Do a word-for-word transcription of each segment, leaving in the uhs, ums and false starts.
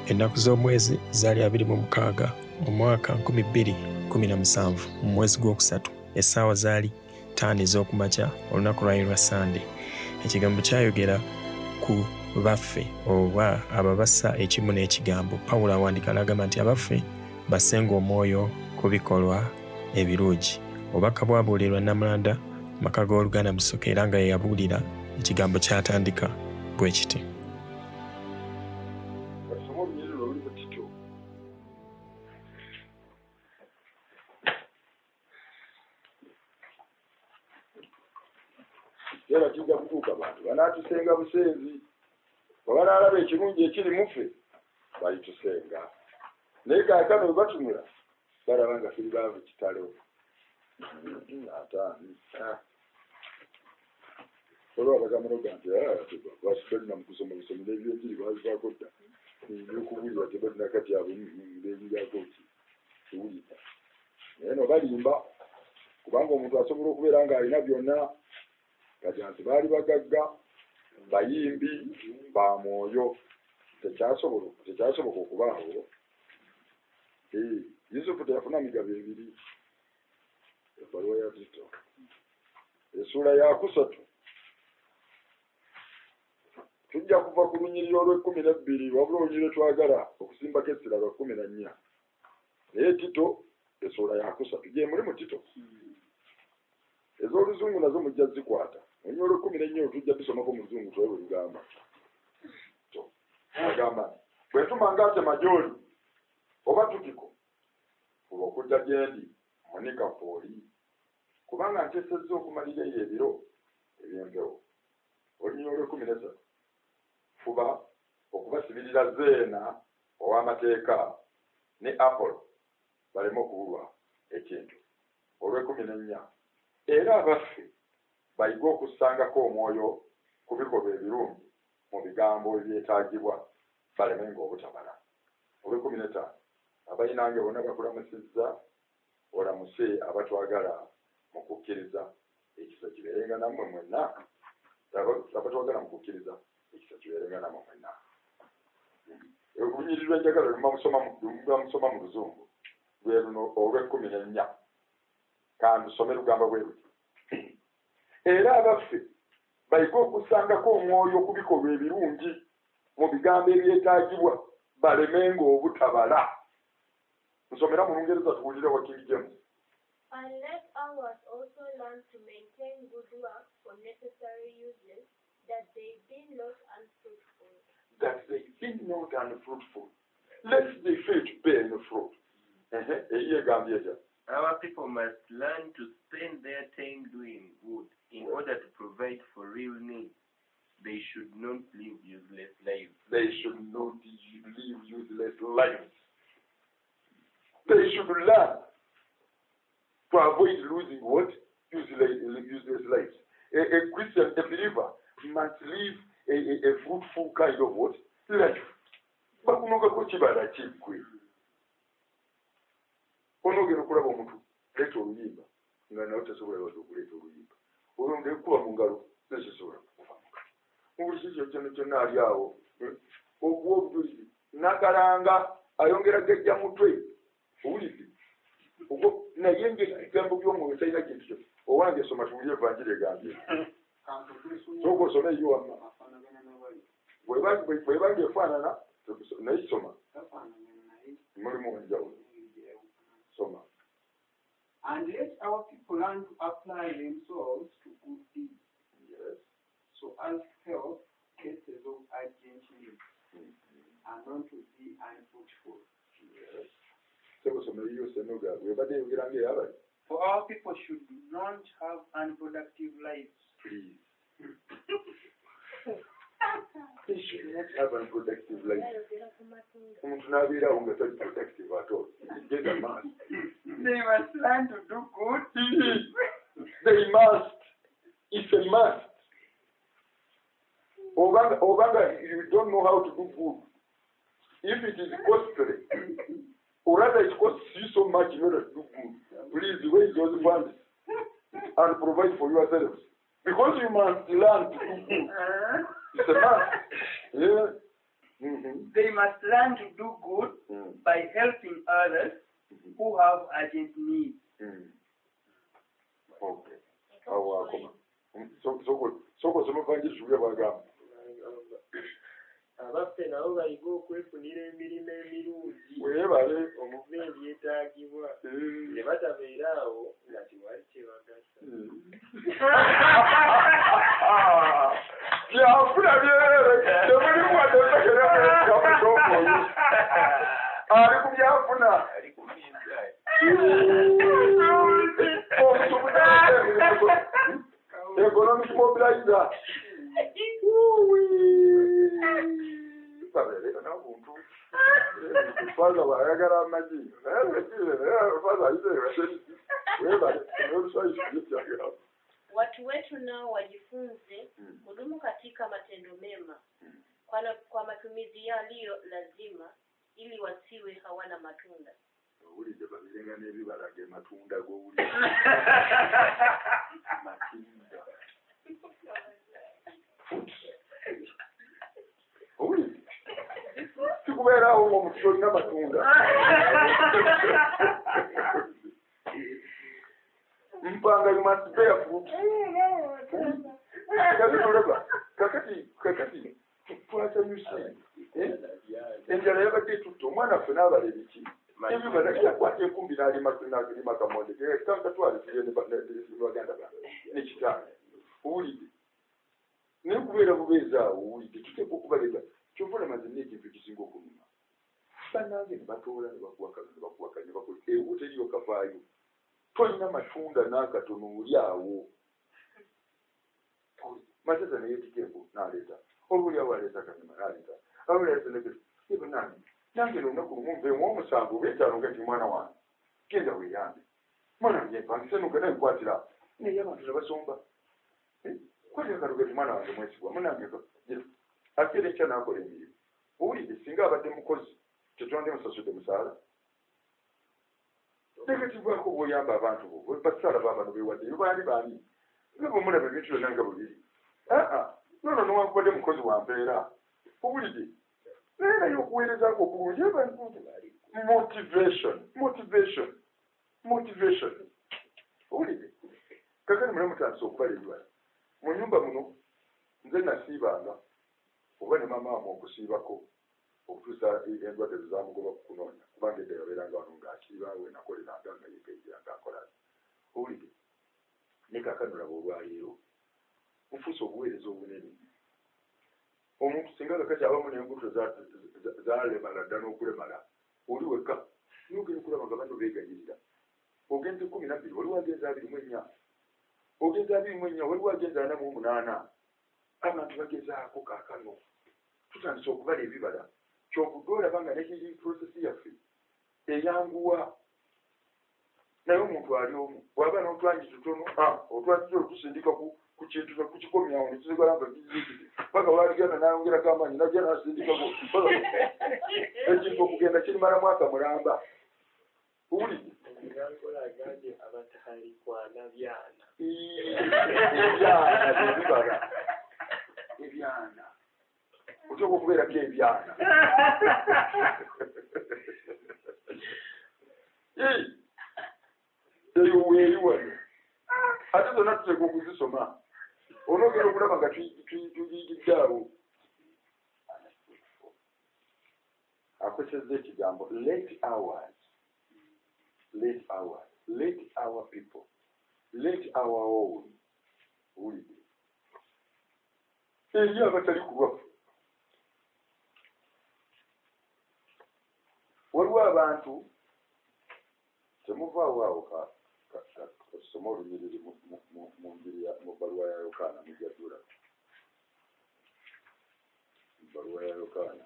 ennaku z'omwezi zaali abiri mu mukaaga mu mwaka nkumi bbiri kkumi na musanvu mu mwezi gw'okusatu essaawa zaali ttaano ez'okumakya olunaku lwali lwa sande. Ekigambo kyayogera ku baffe oba ababassa ekimu n'ekigambo. Pawulo awandiika n'agamba nti abaffe bassenga omwoyo ku bikolwa ebirungi. Obubaka bwabuulirwa Nnamulanda mu maka g'Oluganda Musoke era nga ye yabuulira ekigambo kyatandika bwe kiti. Era kijja kutuuka bantu banaatusenga busenzi bwe banaalaba ekirungi ekiri muffe balitusenga naye kaakano bwe batunula balaba nga tuli baavu kitalo ataani olwo abagamunoga nti basibalina mu kusoma busomera ebyenjiri bazivaako dda ebyokubuulira tebalina kati abo beenyigako ki kuwulira naye no balimba kubanga omuntu asobola okubeera ng'alina byonna kati nti baali bagagga bayimbi ba mwoyo tekyasoboka okubaawo. Yusufu teyafuna migabo ebiri. Ebbaluwa ya Tito essuula ya kusatu tujja kuva ku lunyiriri olw'ekkumi n'ebbiri wabula olunyiriri twagala okusimbako essira lwa kkumi na nnya naye Tito essuula ya kusatu gye muli mu Tito ez'oluzungu nazo mujja zikwata olunyiriri olw'ekkumi n'ennya tujja tusomako mu luzungu tuwe bwe lugamba agamba bwe tumanga ate majooli oba Tukiko fuba okujja gyendi munika pooli kubanga nteesezza okumalira eyo ebiro eby'empewo. Olunyiriri olw'ekkumi n'essatu fuba okubasibirira Zeena ow'amateeka ne Apolo baleme okubulwa ekintu. Olw'ekkumi n'ennya era abaffe bayiga okussangako omwoyo ku bikolwa ebirungi mu bigambo ebyetaagibwa balemenga obutabala. Olw'ekkumi n'ettaano abayinange bonna bakulamusizza olamuse abatwagala mu kukkiriza ekisa kibeerenga nammwe mwenna abatwagala mu kukkiriza ekisa kibeerenga nammwe mwenna. Olunyiriri lw'enjagala lwemusoma mu luzungu lwe luno olw'ekkumi n'ennya kandusome lugamba bwe luti era abaffe bayiga okussangako omwoyo ku bikolwa ebirungi mu bigambo ebyetaagibwa balemenga obutabala. Nsomera mu Lungereza tuwulire wa King James. And let ours also learn to maintain good works for necessary uses, that they be not unfruitful. That they be not unfruitful. Let the faith bear no fruit. Our people must learn to spend their time doing good in order to provide for real needs. They should not live useless lives. They should not live useless lives. They should learn to avoid losing what? Useless, useless lives. A, a Christian, a believer, must live a, a, a fruitful kind of what? Life. Bakunogako kibala kiggwe. Onogera okulaba omuntu leeta oluyimba nga nawe tasobola wadde okuleeta oluyimba. Olwo ekuba mu ngalo tekisobola kuva mu ngalo. Mu buli kikyo kyonna kyonna ali awo. Okuwa obujulizi nagalanga ayongera gejja mutwe. Owulidde ogwo naye ng'ebigambo by'omwoyo talina kintu kyo owange soma tuwulire evanjiri egambye sooka osome eyo wamma bweba ng'efaanana naye soma mulimu enjawulo soma. And let our people learn to apply themselves to good deeds, yes, so as help cases of urgent needs, mm-hmm, and not to be unfruitful. Yes. For our people should not have unproductive lives. Please. They should not have unproductive lives. Productive at all. They must learn to do good. They must. It's a must. Obanga, Obanga, you don't know how to do good. If it is costly, or rather it costs you so much in order to do good, please raise those funds and provide for yourselves. Because you must learn to do good. It's a must. Yeah. Mm-hmm. They must learn to do good Mm. by helping others who have urgent needs. Mm. Okay. Awo akoma. So so so so mufanye shughuli bwagamba. Abaffe nabo bayiga okwefunira emirimu emirungi Weebale. omubendi yeetaagibwa Mm. ne batabeera awo nga tiwali kyebagasa. Byafuna byerere temulimu wadde otegereza ekyamutokoyo. Ali ku byafuna. Economic mobilizer. Sabeera n'obuntu. Faza bw'ayagala amagi. Faza ayise weebale n'oluswayisi by'ekyagala. Watu wetu nao wajifunze kudumu katika matendo mema kwa, na, kwa matumizi yaliyo lazima ili wasiwe hawana matunda. Owulidde babirenga n'ebibala ge matunda g'owulidde. Matunda. Owulidde? Sikubeeraawo ng'omuti olina matunda. Mpanga you must bear fruit. Kalibulaba. Kakati kakati twasanyuse. Enjala yabadde tutta omwana ffe n'abala ebiki. Ebibala yakwata enkumbi n'alima n'alima kamonde. Kanga twalizire ne baganda bange n'ekitange. Owulidde. Naye kubeera bubeezi awo owulidde tuteekwa okubaleka. Kyova olaba nze n'ekintu ekisinga okunuma. Bannange ne batoola ne bakuwakana ne bakuwakana ne bakola ewo teriyo kavaayo. Tolina matunda n'akatono oli awo. Matata naye tikeko n'aleeta. Oluli awo aleeta kanyama n'aleeta. Oluli aleeta n'ekyo. Eba nange. Nange n'olunaku lumu nveemu omusango ob'etaano ngati mwana wange. Genda weeyambe. Mwana wange empangisa n'ogenda nkwatira. Naye abantu ne basomba. Kwatira kano gati mwana wange mwesigwa. Munange ate era ekya n'akola emirimu. Owulidde singa abadde mukozi tetwandye musasudde musaala. Negativwako bw'oyamba abantu bo basaala baabano beewaddeyo baali baani nga bw'omulaba ebintu byonna nga bwe biri. Aa nono newankubadde mukozi wa mpeera owulidde naye naye okuweerezaako okulungi motivation motivation motivation owulidde kakani mule mutandisa okubala ebibala mu nnyumba muno nze nasiibanga oba ne mamaamu okusiibako okutuusa endwadde zezamugoba kukunoonya kubanga edda yabeeranga wano ng'asiiba we nakoleranga nga yeekayirira ng'akola. Owulidde ne kaakano laba olwaleero mufuuse obuweereza obunene. Omuntu singa kakati abamu n'embuto zalemala ddala n'okulemala oli wekka n'ogenda kulaba nga banno beegayirira. Ogenze kumi na bbiri waliwo agenza abiri mu ennya ogenza abiri mu ennya waliwo agenza ana mu munaana. Abantu bagezaako kaakano tutandise okubala ebibala. Kyovudde olaba nga ne healing process yaffe eyanguwa. Naye omuntu ali omu bw'aba n'otwangi tutono otwangi otusindika ku kintu ku kikomyawo ne tusigala nga kizikiti paka waligana n'ayongerako amaanyi najja n'asindikako ekintu okugenda kirimala mwaka mulamba. Owulidde? Ngankola agambye abatahalikwana byana. Ebyana byebibala. Ebyana. Oteekwa okubeerako ebyana. Eyo weeri wano. Ate zonna tuteekwa okuzisoma. Onoogera okulaba nga tuyigidde awo. Akozesezza ekigambo let ours. Let ours. Let our people. Let our own. Owulidde. Eri abatali ku lwaffe. Waliwo abantu temuvaawo awo kasoma olunyiriri mu bbaluwa ya Yokaana mujjadula. Mu bbaluwa ya Yokaana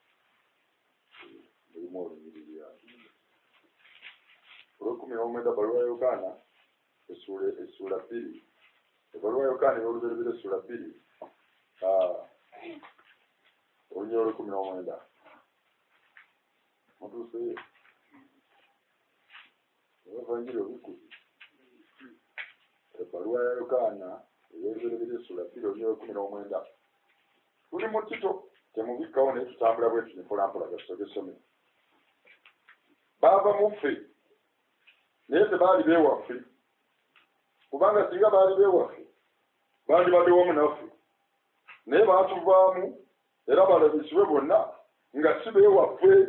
mulimu olunyiriri awo. Olw'ekkumi n'omwenda bbaluwa ya Yokaana essuula bbiri. Ebbaluwa ya Yokaana ey'olubereberye essuula bbiri. Olunyiriri olw'ekkumi n'omwenda. Mutuuseyo. Evanjiri obukkuzi. Ebbaluwa ya Yokaana ey'olubereberye essuula bbiri olunyiriri olw'ekkumi n'omwenda. Tuli mu Tito temubikkawo tugenderamu naye tutambula bwetu ne mpolampola gasoke essomero baava mu ffe naye tebaali beewaffe kubanga singa baali beewaffe bandibadde wamu naffe naye baatuvaamu era balabisibwe bonna nga si beewaffe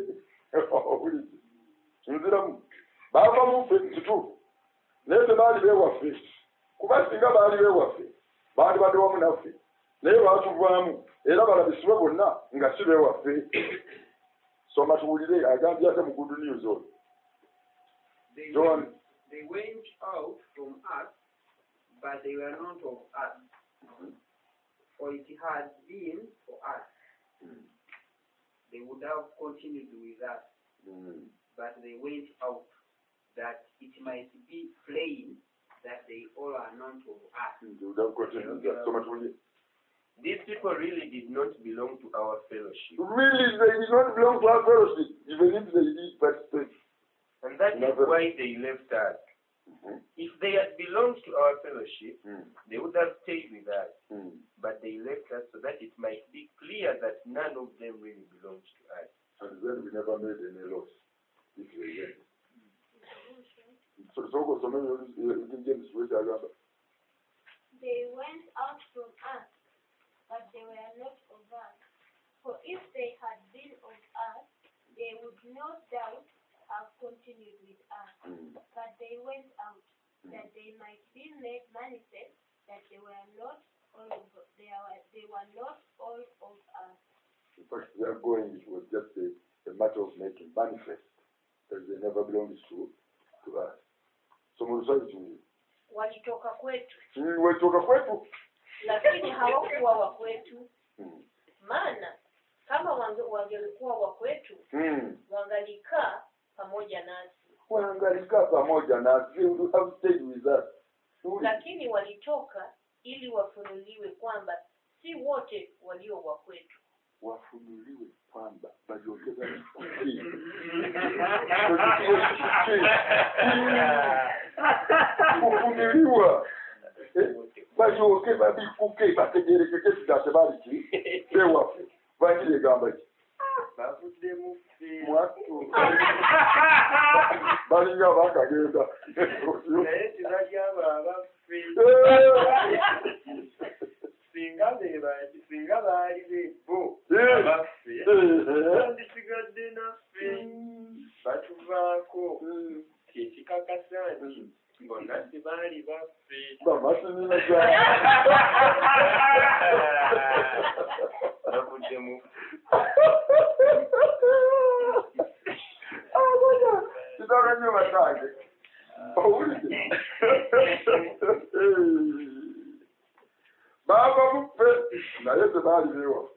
nziramu baava mu ffe kituufu naye tebaali beewaffe kuba singa baali beewaffe bandibadde wamu naffe naye baatuvaamu era balabisibwe bonna nga si beewaffe soma tuwulire agambye ate mu Good News oyo They John. went, they went out from us, but they were not of us. For it had been for us, they would have continued with us. But they went out, that it might be plain that they all are not of us. soma tuwulire These people really did not belong to our fellowship. really they did not belong to our fellowship even if they did participate. And that is why they left us. Mhm. If they had belonged to our fellowship, Mm. they would have stayed with us. Mm. But they left us so that it might be clear that none of them really belongs to us. And then we never made any loss if they went. So so some of you James which I got. They went out from us, but they were not of us. For if they had been of us, they would no doubt have continued with us. But they went out, that they might be made manifest that they were not all of they were they were not all of us. In fact, their going it was just a, a matter of making manifest that they never belonged to to us. So Murusai to walitoka kwetu, wetoka kwetu. lakini hawakuwa wa kwetu. Mm. Maana kama wange- wangelikuwa wa kwetu, Mm. wangalikaa pamoja nasi. Waangalika pamoja na they would have stayed with us. Lakini walitoka ili wafunuliwe kwamba si wote walio wa kwetu. Wafunuliwe kwamba bajiongeza kufunuliwa bajoke babikuke bategerekeke kidate baliki bewaffe banyire gamba ki Bavuddemu ffe. mwatu balinga bakagenda Naye tebali abo abaffe. Singa be ba- singa baali be bo abaffe, bandisigadde naffe batuvaako. Ekikakasa nti bonna tebaali baffe. bamasinina Bavuddemu kitaka nnyo batange owulire baava muffe naye tebaali beewaffe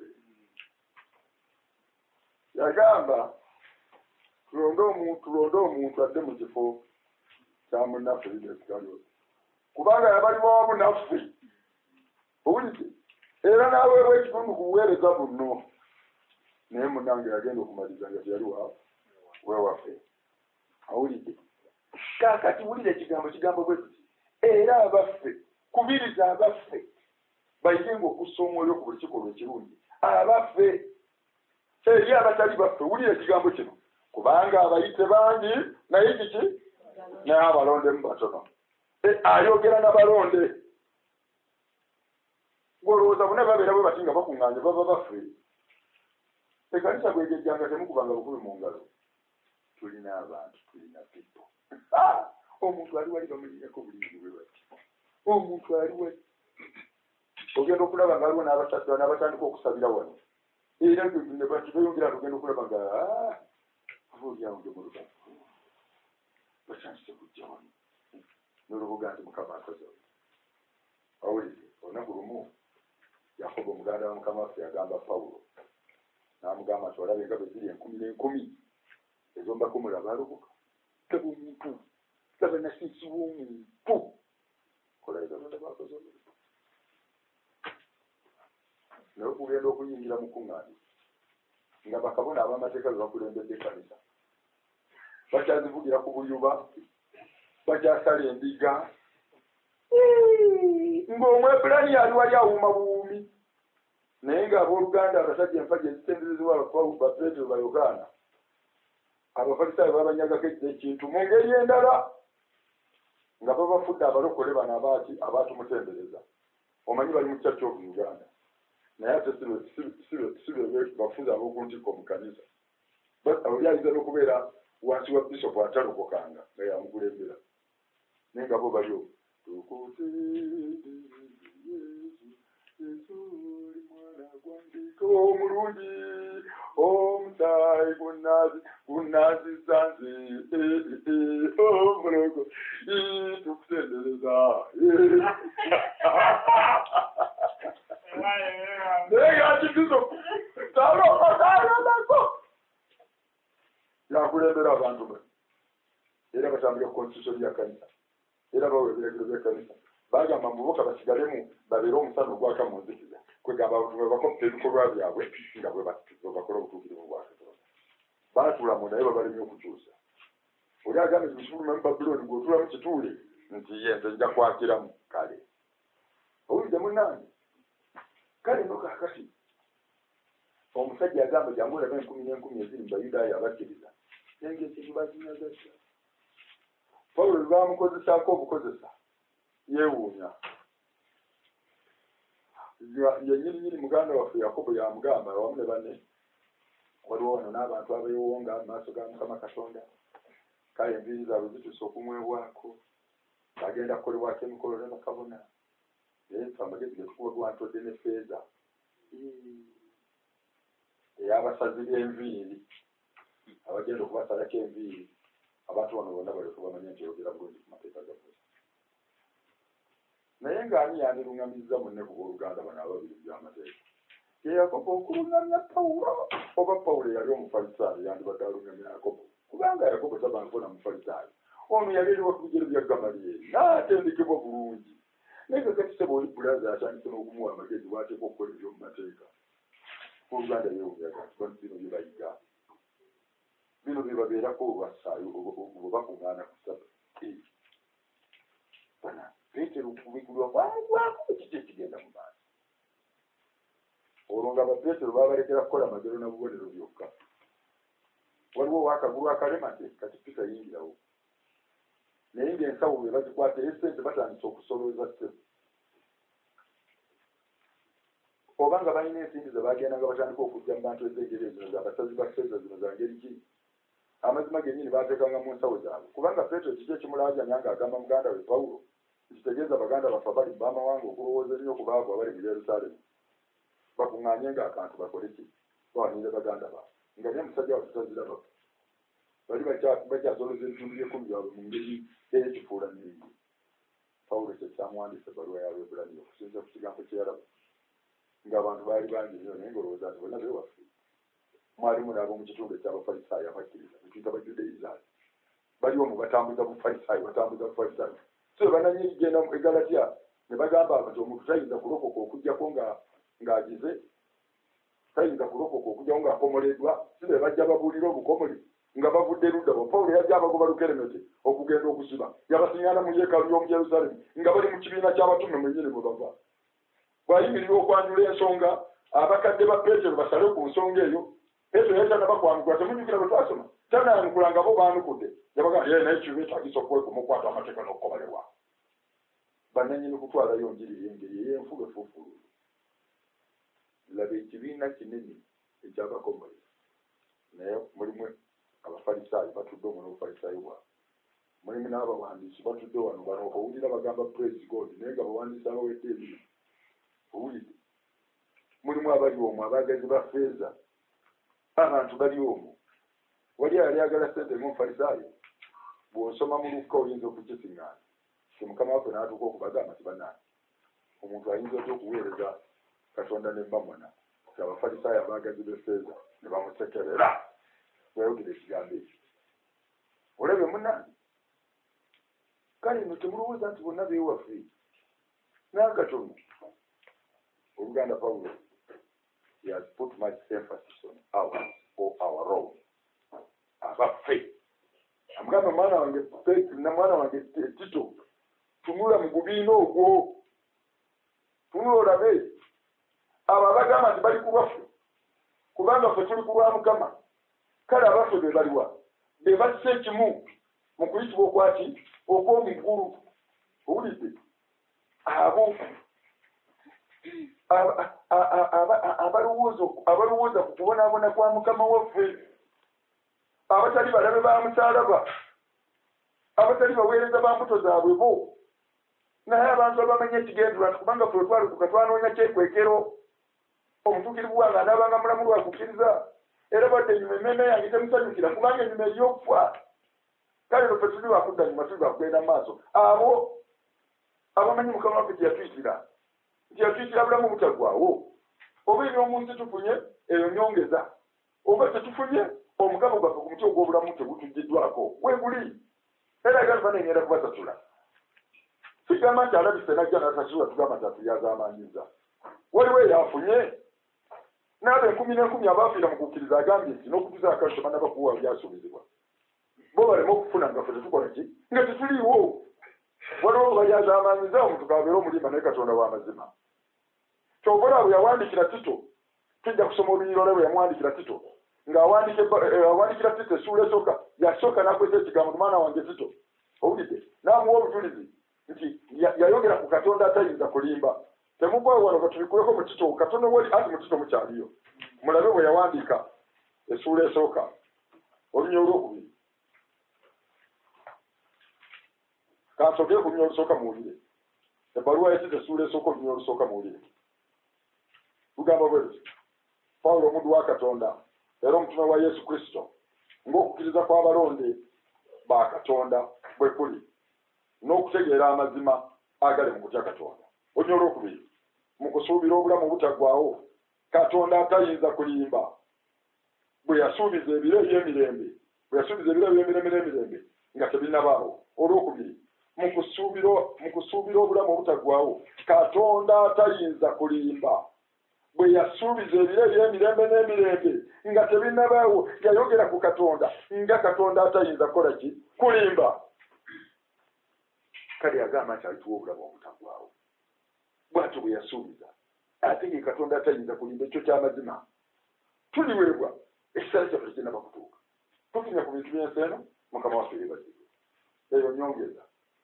yagamba tulonde omuntu tulonde omuntu adde mu kifo kya munnaffe Iscariot kubanga yabalimu wamu naffe owulire era n'aweebwa ekitundu ku buweereza buno naye munnange yagenda okumaliriza nga teyali wa wewaffe awulidde kaakati wulira ekigambo kigambo bwe tuti era abaffe kubiriza abaffe bayigenga okussa omwoyo ku buli kikolwa ekirungi abaffe eri abatali baffe wulira ekigambo kino kubanga abayite bangi naye kiki naye abalondemu batono ayogera n'abalonde ng'olowooza bonna babeera bwe bati nga bakuŋŋaanye baba baffe ekanisa bwegejjanga temukubanga bukubi mu ngalo tulina abantu tulina people omuntu ali wali bamulinyako bulingi bwe bati omuntu ali wali ogenda okulaba nga aliwo n'abasadda n'abatandika okusabira wano era ne bati beyongera tugenda okulaba nga ava olyawo nge mulubafu batandise kujja wano n'olubuga nti mukama akoze awulire olunaku lumu yakobo omuganda wa mukama waffe yagamba pawulo n'amugamba nti olabe nga bwe ziri enkumi n'enkumi ezombako mulaba alubuka laba omuntu laba nasinsiwa omuntu kolayo katonda bakoze omuntu naye okugenda okuyingira mu kuŋŋaaniro nga bakabona ab'amateeka be bakulembedde ekkanisa bakyazivugira ku buyuba bakyasala endiga ng'omwebulani yali wali awuuma buwuumi naye ng'abooluganda abasajja empagi ezitendezebwa bapuleetero ba uganda abafalisaayo babanyagako ekintu mu ngeri endala nga babafudde abalokole bano abaati abaatumutendereza omanyi bali mu church of uganda naye ate sibe bafuzi ab'okuntiko mu kanisa oli ayinza n'okubeera wansi wa bisopu atalokokanga nga yamukulembera naye nga bo baliwo omulungi omusaayi gunazi gunazisanze omulongo tukutendereza naye yakitizo talokokayonako yakulembera abantu be era batambulira constitution ya kanisa era bawe ebiragiro by'ekkanisa bagamba muboka basigalemu babeere omusana ogwaka mu nzikiza kwegamba abantu bwe bakola ebikolwa byabwe nga bwe bakola obutuukirivu bwa Katonda baatulamu naye babalemi okukyusa oli agambe kibisumuluma mu Babuloni ng'otulamu kituule nti ye nze nja kwakiramu kale owulidde munnange kale no kaakati omusajja agamba jangu olabe enkumi n'enkumi eziri mu bayudaaya abakkiriza naye ng'ekintu bakinyagasa Pawulo bwe bamukozesaako obukozesa yeewuunya yennyininyini muganda waffe Yakobo yamugamba awamu ne banne waliwo wano n'abantu abeewonga mu maaso ga Mukama Katonda kale enviiri zaabwe zituuse okumwebwako bagenda kukolebwako emikolo ne bakabona naye ffe amagezi ge tukuba gwantodde ne feeza ey'abasazi b'enviiri abagenda okubasalako enviiri abantu bano bonna balyoke bamanye nti yogera bulungi ku mateeka ga Musa naye ng'ani yandiruŋŋamizza munne ku booluganda bano ababiri by'amateeka ye Yakobo okulungamya Pawulo oba Pawulo yali omufalisaayo yandibadde alungamya Yakobo kubanga Yakobo tabankona mufalisaayo ono yali eriwa ku bigere bya Gamaliyeri n'atendekebwa bulungi naye kakati sebo oli bulaza atandise n'okumuwa amagezi bw'ateeka okukola ebyomu mateeka oluganda yeewuyaga nti bino bye bayiga bino bye babeerako olwassaayo bwe bakuŋŋaana ku ssabbiiti bana Peetero kubigulwa kwagwako kiki ekigenda mu maaso olwo nga Bapeetero baabalekera kukola amagero na bubonero byokka waliwo waakagulu akalemate kati pitayingirawo naye ng'ensawo bwe bazikwata esente batandise okusolooza ssebo oba nga balina ensimbi ze bagendanga batandika okujja mu bantu ez'engeri zino z'abasazi ba ffeeza zino za ngeri ki amazima gennyini baateekanga mu nsawo zaabwe kubanga Peetero kiki ekimulaajanya ng'agamba muganda we Pawulo kitegeeza baganda baffe abali mu baamawanga okulowooza ennyo ku baavu abali mu Yerusaalemu bakuŋŋaanye ng'akantu bakole ki bawanire baganda baabwe nga naye musajja waffe taziraba bali bakyasoloza ebitundu by'ekkumi byabwe mu ngeri eyekifuula nnyingi Pawulo kye kyamuwandiisa ebbaluwa y'Abeebulaniya okusinza ku kigambo kye yalaba ng'abantu baali bangi nnyo naye ng'olowooza nti bonna beewaffe mwalimu n'ab'omu kitundu eky'Abafalisaayo abakkiriza betuyita Bajudaizaani bali omu batambuza Bufalisaayo batambuza Bufalisaayo so bananyi genda mu Galatiya ne bagamba nti omuntu tayinza kulokoka okugyako ng'agize tayinza kulokoka okugyako ng'akomoleddwa si be bajja babuulira obukomole nga bavudde ludda bo Pawulo yajja abagoba lukeremete okugenda okusiba yabasiŋŋaana mu yeekaalu y'omu Yerusaalemu nga bali mu kibiina ky'abatume mwennyini mwe bava bw'ayimirira okwanjula ensonga abakadde ba Peetero basale ku nsonga eyo Peetero yali tannabakwanukula temunjukira bwe twasoma tannayanukula nga bo baanukudde yabagamba ye naye kibi etagisa okwekuma okwata amateeka n'okukobalebwa bannannyini kutwalayo njiri y'engeri ey'enfuga efuufululu laba ekibiina kinene ekyabakomole naye mulimu Abafalisaayo batudde omwo n'obufalisaayo bwabwe mulimu n'abawandiisi batudde wano bano owulira bagamba praise God naye nga bawandiisi abawedde ebiri owulidde mulimu abali omwo abaagazi ba ffeeza abantu bali omwo wali yali agala ssente ng'omufalisaayo bw'osoma mu Luka oyinza okukisiŋŋaana ti mukama waffe n'atuuka okubagamba ti bannange omuntu ayinza otya okuweereza Katonda ne mbamwana ti Abafalisaayo abaagazi b'effeeza ne bamusekerera wayogera ekigambo ekyo olabye munnange kale no temulowooza nti bonna beewaffe n'akatono oluganda Pawulo he has put much emphasis on our or our role abaffe amugamba mwana wange na mwana wange Tito tunula mu gubiina ogwo tunula olabe abo abagamba nti bali ku lwaffe kubanga ffe tuli ku lwa Mukama kale abaffe be baliwa be basse ekimu mu kuyitibwa okwati okw'omugulu owulidde abo abalowooza ku kubonaabona kwa Mukama waffe abatali balabe ba musalaba abatali baweereza ba mbuto zaabwe bo naye abantu abamanya ekigendera nti kubanga ffe twalukuka twanoonya kyekwekero omutuukirivu wange anaabanga mulamu lwakukkiriza era badde enyuma emmeeme yange temusanyukira kubanga enyuma ey'okufa kale lwe ffe tuli bakudda nyuma tuli bakugenda mu maaso abo abamanyi Mukama waffe gye yatuyitira nti yatuyitira bulamu butaggwaawo oba eby'omu nsi tufunye eyo nyongeza oba tetufunye omugabo gwaffe ku muti ogw'obulamu tegutuggiddwako weguli era agalifa neŋŋenda kubasasula sigamba nti alabise najja nasasula tugamba nti atuyazaamanyiza waliwo eyafunye n'abo enkumi n'enkumi abaafiira mu kukkiriza agambye nti n'okutuza akasho bana bakuwa byasuubizibwa bo baleme okufuna nga ffe tetukola ki nga tetuliiwo waliwo bayazaamanyiza omuntu kabeera omulimba naye Katonda w'amazima kyova bwe yawandiikira Tito tujja kusoma olunyiriro bwe yamuwandiikira Tito ng'awandiikira Tito essuula esooka yasooka n'akwesa ekigambo mwana wange Tito owulidde n'amuwa obujulizi nti yayogera ku Katonda atayinza kulimba temugwawo wano katubikuleko mu Tito Katonda wali ati mu Tito mukyaliyo mulabe bwe yawandiika essuula esooka olunyiriro olwokubiri kansogere ku lunyiriro olusooka muwulire ebbaluwa ya Tito essuula esooka olunyiriro olusooka muwulire lugamba bwe luti Pawulo omuddu wa Katonda era omutume wa Yesu Kristo ng'okukkiriza kw'abalonde ba Katonda bwe kuli n'okutegeera amazima agali mu kutya Katonda olunyiriro olwokubiri mu kusuubira obulamu obutaggwaawo Katonda atayinza kulimba bwe yasuubiza ebiro eby'emirembe bwe yasuubiza ebiro eby'emirembe n'emirembe nga tebinnabaawo olwokubiri mu kusuubira obulamu obutaggwaawo Katonda atayinza kulimba bwe yasuubiza ebiro eby'emirembe n'emirembe nga tebinnabaawo yayogera ku Katonda nga Katonda atayinza kukola ki kulimba kale yagamba nti alituwa obulamu obutaggwaawo bw'atyo bwe yasuubiza ate ye Katonda atayinza kulimba ekyo ky'amazima tuliweebwa ekiseera kyaffe tekinnaba kutuuka tufunye ku bintu by'ensi eno Mukama waffe yeebazibwe eyo nyongeza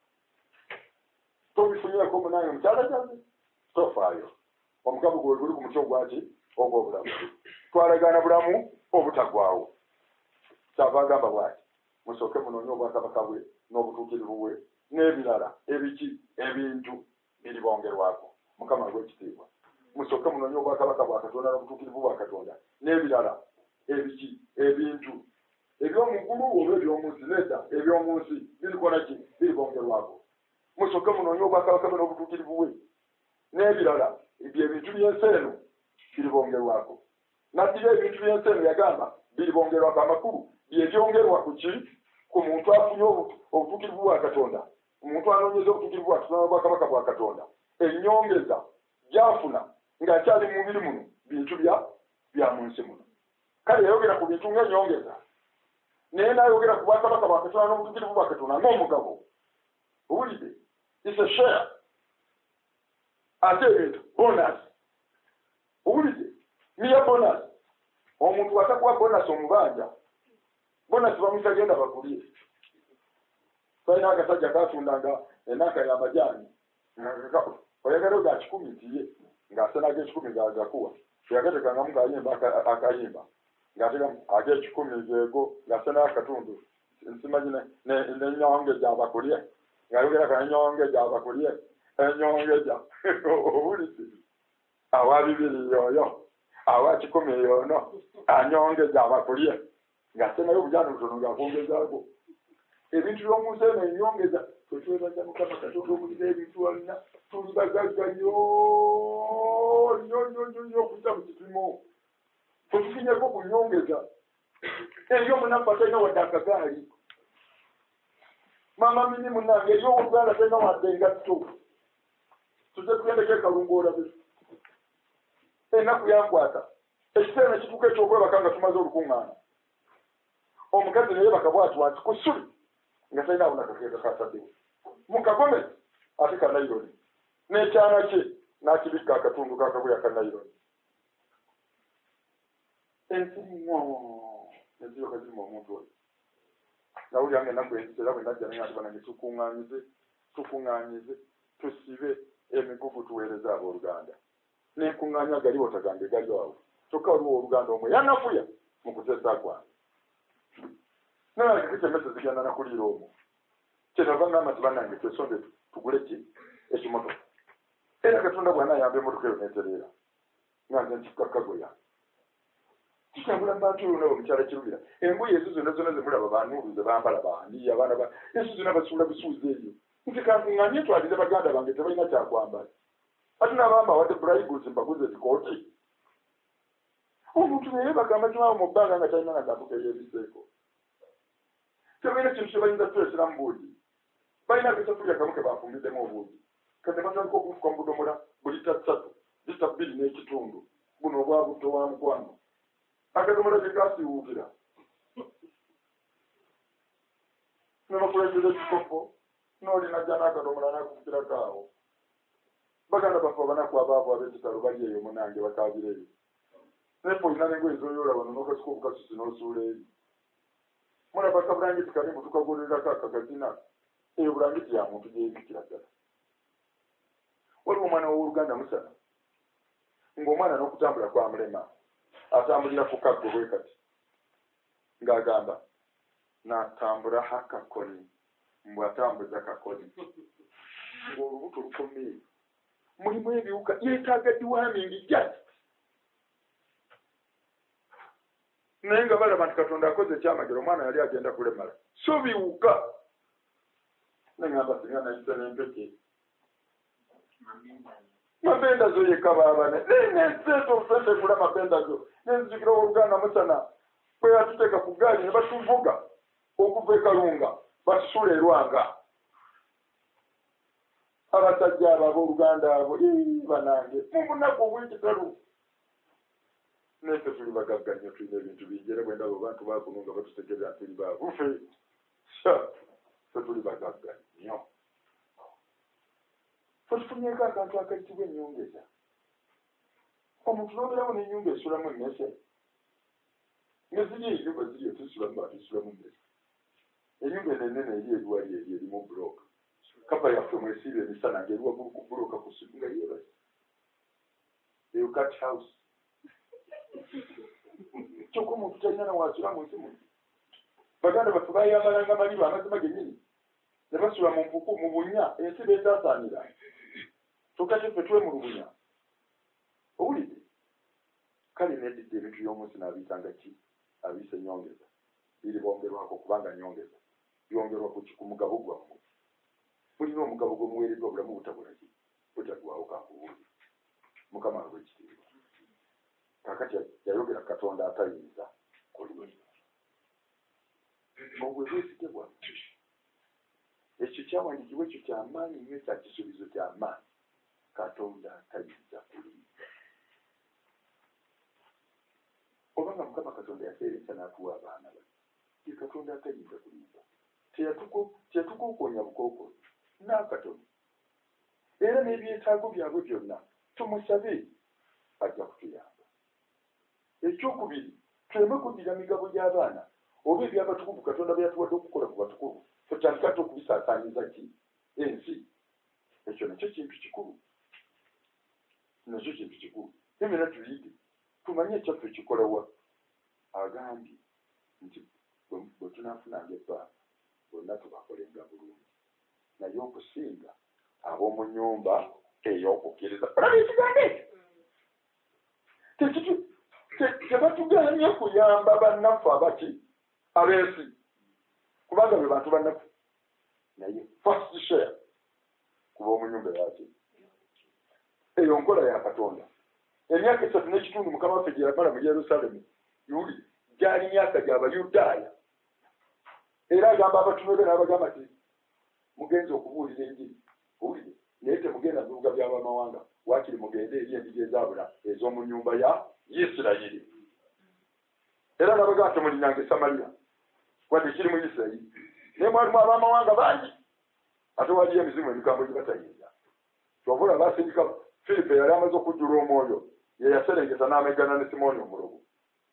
tobifunyeko munange mukyala kyange tofaayo omukago gwe guli ku muti ogwaki ogw'obulamu twalagaana bulamu obutaggwaawo kyava agamba bw'ati musooke munoonye obwakabaka bwe n'obutuukirivu bwe n'ebirala ebiki ebintu biribongerwako Mukama gw'ekitiibwa musooke munoonye obwakabaka bwa Katonda n'obutuukirivu bwa Katonda n'ebirala ebiki ebintu eby'omu ggulu oba eby'omu nsi nedda eby'omu nsi birikola ki biribongerwako musooke munoonye obwakabaka bwe n'obutuukirivu bwe n'ebirala ebyo ebintu by'ensi eno biribongerwako naddira ebintu by'ensi eno yagamba biribongerwako amakulu byebyongerwa ku ki ku muntu afunye obutuukirivu bwa Katonda omuntu anoonyeza obutuukirivu bwa Katonda n'obwakabaka bwa Katonda ennyongeza gy'afuna ng'akyali mu mubiri muno bintu bya bya mu nsi muno kale yayogera ku bintu ng'ennyongeza naye n'ayogera ku bwakabaka bwa Katonda n'obutuukirivu bwa Katonda ng'omugabo owulidde is a share ate ebintu bonus owulidde niyo bonus omuntu watakuwa bonus omubanja bonus bamuyita genda bakulye talina akasajja katundanga enaka y'amajaani oyagala ga kikumi ntiye ng'asenaga ekikumi ng'agakuwa yagatekangamu ng'ayimba akayimba ng'atega ag'ekikumi geego ng'asenaga akatundu nsimanyi n'enyonge gy'abakulye ng'ayogerako n'enyonge gy'abakulye enyongeja owulidde awa bibiri yoyo awa kikumi yono anyongeja abakulye ng'asenayo obujaani butono ng'akwongezaako ebintu by'omu nsi eno enyongeza twetwebaza Mukama Katonda omuliza ebintu walina tuli bagagga nnyo nnyo nnyo nnyo nnyo okuyita mu kipimo tetufinyeko ku nyongeza eyo munafu atalina wadde akagaali mama mini munange eri ow'oluganda talina wadde engatto tujje tugendeko ekalungu olabe ennaku yankwata ekiseera ekituuka ekyokwebaka nga tumaze olukuŋŋaana omukazi naye bakabwatwa nti ku ssuli nga talina awo nakakeeka kasaddewo mu kagomesi ate ka nayironi n'ekyana kye n'akibikka akatundu kakabuya ka nayironi ensiriŋŋo neziryoka ziri mu omuntu oyo nawuli yange ennaku enzitera bwe najja naye ati banange tukuŋŋaanyize tukuŋŋaanyize tusibe emigugu tuweereza abooluganda n'enkuŋŋaanya galiwo tagambe galyo awo kyokka waliwo oluganda omwe yanafuya mu kusesa kwange naye kikyemese zigenda nakuliira omwo kyenava ngamba nti bannange twesonde tugule ki ekimotoka era katonda bw'anaayamba emmotoka eyo neetereera nganze nti kakkagoya kitambula bantu olwo nabo mukyala kirubira engoye ezo zonna zonna zemulaba banuulu ze bambala bandi abaana ba ezo zonna basuula busuuzi ebyo nti kankuŋŋaanye twalize baganda bange tebalina kyakwambala ate n'abamba wadde burayiguzi mbaguze zikooti omuntu naye bagamba kimawo mu bbanga nga talina nagambo keyeebiseeko tebalina kintu kye bayinza tulesera mu buugi balina akasafulya kamu ke bafumbidemu obuugi kati batandika okufuka mu budomola buli tassatu lita bbiri n'ekitundu buno obwa butto wa mukwano akadomola gye kasiwuukira nebakulengera ekikopo n'olinajja n'akadomola n'akufukirako awo baganda baffe abanaku abaavu ab'ekitalo bali eyo munange bakaabira eyo naye olina n'engoye z'oyoola bano n'okasuka obukasusi n'osuula eri mulaba kabulangiti kali mbu tukagolererako akakazina eyo bulangiti ya muntu gyebikira ddala waliwo omwana w'oluganda musana ng'omwana n'okutambula kwa mulema atambulira ku kaggo bwe kati ng'agamba n'atambula hakakoni mbw atambuza kakoni ng'olubuto lukomeye mulimu ebiwuka yeetaaga diwamingi just naye nga balaba nti katonda akoze ekyamagero omwana yali agenda kulemala so biwuka neŋamba singa nayisa n'empeke mabenda zo yekka baabane neneseeta olusente gula mabenda zo nenzijukira oluganda musana bwe yatuteeka ku gaali ne batuvuga okuva e Kalunga batusuula e Lwanga abasajja abo ab'oluganda abo banange mu bunaku obw'ekitalu neffe tuli bagagga nnyo tulina ebintu bingi era bwe ndaba abantu bakuno nga batutegerera nti tuli baabufe ffe tuli bagagga nnyo fe tufunyeeko akantu akayitibwa ennyongeza omuntu n'obeeramu n'ennyumba esulamu emmese ne ziri ennyumba ziri etusulamu batusulamu mmese ennyumba enenene eri eriwali eri erimu bulooka kapa yaffe mwesiiba emisana ng'eri waggulu ku bulooka kusibu nga yeebasi eyo cat house kyokka omuntu talina nawasula mu nsi muno baganda baffe bayambalanga maliba amazima gennyini ne basula mu mpuku mu bunya ensi beetaasaanira kyokka kyeffe twemulugunya owulidde kale neddidde ebintu by'omunsi n'abiyitanga ki abiisa ennyongeza biri bongerwako kubanga nnyongeza byongerwa ku mugabo gwammwe mulina omugabo gwe muweereddwa obulamu butabulaki butagwawo kakubuuli mukama lw'ekitiibwa kakati yayogera katonda atayinza kulungi obwe bwesige bwaffe ekyo kyawandiikibwa ekyo kyamaanyi nnyo kya kisuubizo kyamaanyi katonda atayinza kulinda obanga mukama katonda yaseeresa n'atuwa abaana be ye katonda atayinza kulinda teyatukookoonya bukookoonya n'akatono era n'ebyetaago byabwe byonna tumusabe ajja kutuyamba ekyokubiri tuleme kuddira migabo gy'abaana oba ebyabatukuvu katonda bye yatuwadde okukola ku batukuvu tutandika ate okubisaasaanyiza ki ensi ekyo nakyo kintu kikulu nakyo kintu kikulu emera tuyite tumanye ekyaffe ekikolawa agambye nti bwe tunaafunanga ebbanga bonna tubakolenga bulungi naye okusinga ab'omu nnyumba ey'okukkiriza olaba ekigambo ekyo tebatuganye kuyamba bannaffe abaki abeesi kubanga be bantu bannaffe naye first share kuba omu nnyumba yaki eyo nkola ya katonda emyaka esatu n'ekitundu mukama waffe gye yamala mu Yerusaalemu yuli gyali myaka gy'abayudaaya era agamba abatume be n'abagamba nti mugenza okubuulira enjiri owulire naye temugenda mu bibuga by'abamawanga waakiri mugende eri enjiri ezaabula ez'omu nnyumba ya Isirayiri era n'abagamba nti mulinanga e Samaliya wadde kiri mu Isirayiri naye mwalimu ab'amawanga bangi ate waliyo emizimu emigambo gye batayinza twavula basindika Filipo yali amaze okujjula omwoyo ye yaserengeta n'ameggana ne Simooni omulogo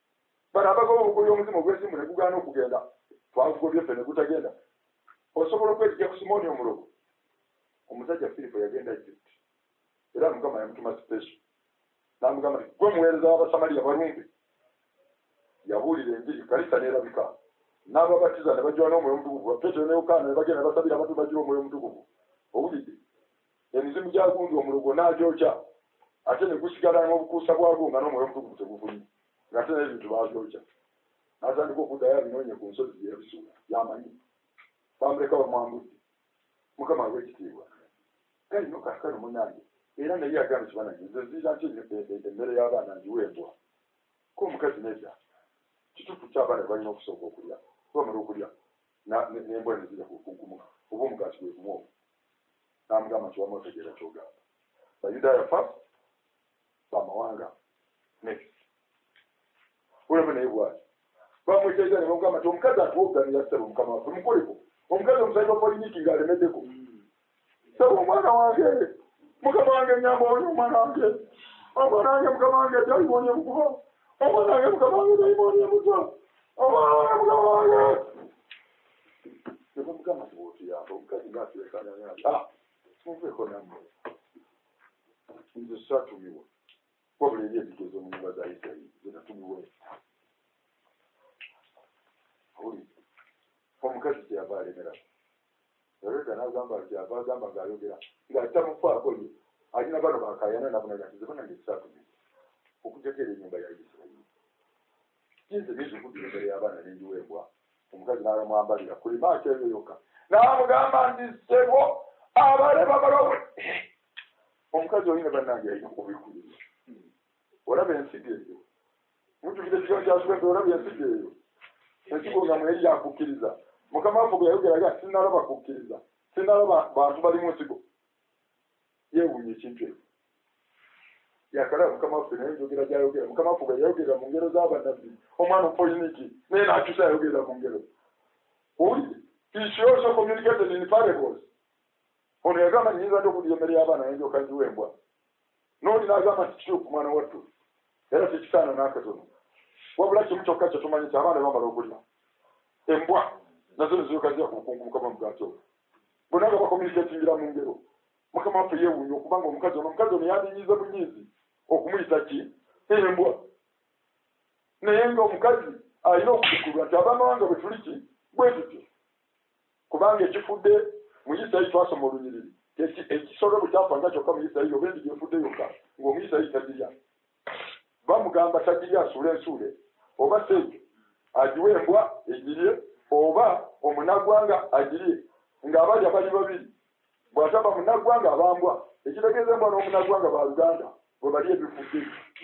bano abagoba obugobi omuzimu ogw'essimu ne gugaana okugenda twagugobye ffe ne gutagenda osobola okwetija ku Simooni omulogo omusajja Filipo yagenda Egypt era Mukama yamutuma special n'amugamba nti gwe muweereza w'Abasamaliya balumbe yabuulira enjiri kalisa n'erabika n'ababatiza ne bajjwa n'omwoyo omutukuvu Petero ne Yokaana ne bagenda ne basabira abantu bajjira omwoyo omutukuvu owulidde emizimu gyagundi omulogo n'agyokya ate ne gusigala n'obukuusa bwagwo nga n'omwoyo omutukuvu teguvunye ng'ate n'ebintu baabyokya n'atandika okuddayo abinoonye ku nsozi gye yabisuula yamanyi bamuleka bamwambudde Mukama w'ekitiibwa kale no kaakano munnange era naye yagamba kibanange nze nziira nti emmere y'abaana ngiweebwa ko omukazi nedda kituufu ky'abaana balina okusooka okulya bamala okulya n'embwa ne zijja kugumuka oba omugaati gwe gumu ogwo n'amugamba nti wamu otegeera ky'ogamba bayudaaya first bamawanga next olaba naye bwati bamwekeiza ne bamugamba nti omukazi atuwogganira ssebo mukama waffe mukoleko omukazi omusajja wa poliniki ng'alemeddeko ssebo omwana wange mukama wange nyamba oli omwana wange omwana wange mukama wange dayimooni emukuba omwana wange mukama wange dayimooni emutwa omwana wange mukama wange ne bamugamba nti bwotuyamba omukazi ng'atulekananyati ah muveeko nammwe nze saatumiwa wabula eri ebigezo mu nnyumba za Isirayiri zenatumiwe owulidde omukazi kyeyava alemera yaleka n'agamba kyeyava agamba ng'ayogera ng'atamufaako ye alina bano bakayana nabunaga nti zebana ngesaatumiwa okujekeera ennyumba ya Isirayiri kinze nezikuddira emmere y'abaana n'enjiweebwa omukazi n'abamwambalira kulimaaki eyo yokka n'amugamba nti ssebo abaleba balawe omukazi olina bannange alina okubikulira olaba ensigo eyo mujjukira ekigambo kyasubembe olaba ensigo eyo ensigo nga mweri yakukkiriza mukama waffe gwe yayogeraga sinalaba kukkiriza sinalaba bantu balimu nsigo yeewuunya ekintu ekyo yakalaba mukama waffe naye njogera gyayogera mukama waffe gwe yayogerera mu ngero z'abannabbi omwana omupoliniki naye n'akyusa yayogerera mu ngero owulire she also communicated in parables ono yagamba nyinza nti okulya emmere y'abaana naye ndyoka ngiwembwa n'oli n'agamba nti kituufu mwana wattu era tekisaana n'akatono wabula kimu kyokka kye tumanyi nti abaana bamala okulya embwa nazo neziyuka zija ku bukungu mukama mugaati ogwo bonna nga bakomunikatingira mu ngero mukama waffe yeewuunya okubanga omukazi ono omukazi ono yandinyiza bunyiizi okumuyita ki embwa naye nga omukazi alina okubikulwa nti abamawanga bwe tuli ki bwe tutyo kubanga ekifudde mu Isirayiri twasoma olunyiriri ekisolo bwe kyafanga kyokka mu Isirayiri oba endiga efudde yokka ng'omuyisirayiri tagirya bamugamba tagirya asuule ensuule oba seejo agiwe embwa egirye oba omunaggwanga agirye ng'abalya bali babiri bw'ataba munaggwanga abambwa ekitegeeza embwa n'omunaggwanga ba Uganda bwe bali ebifudde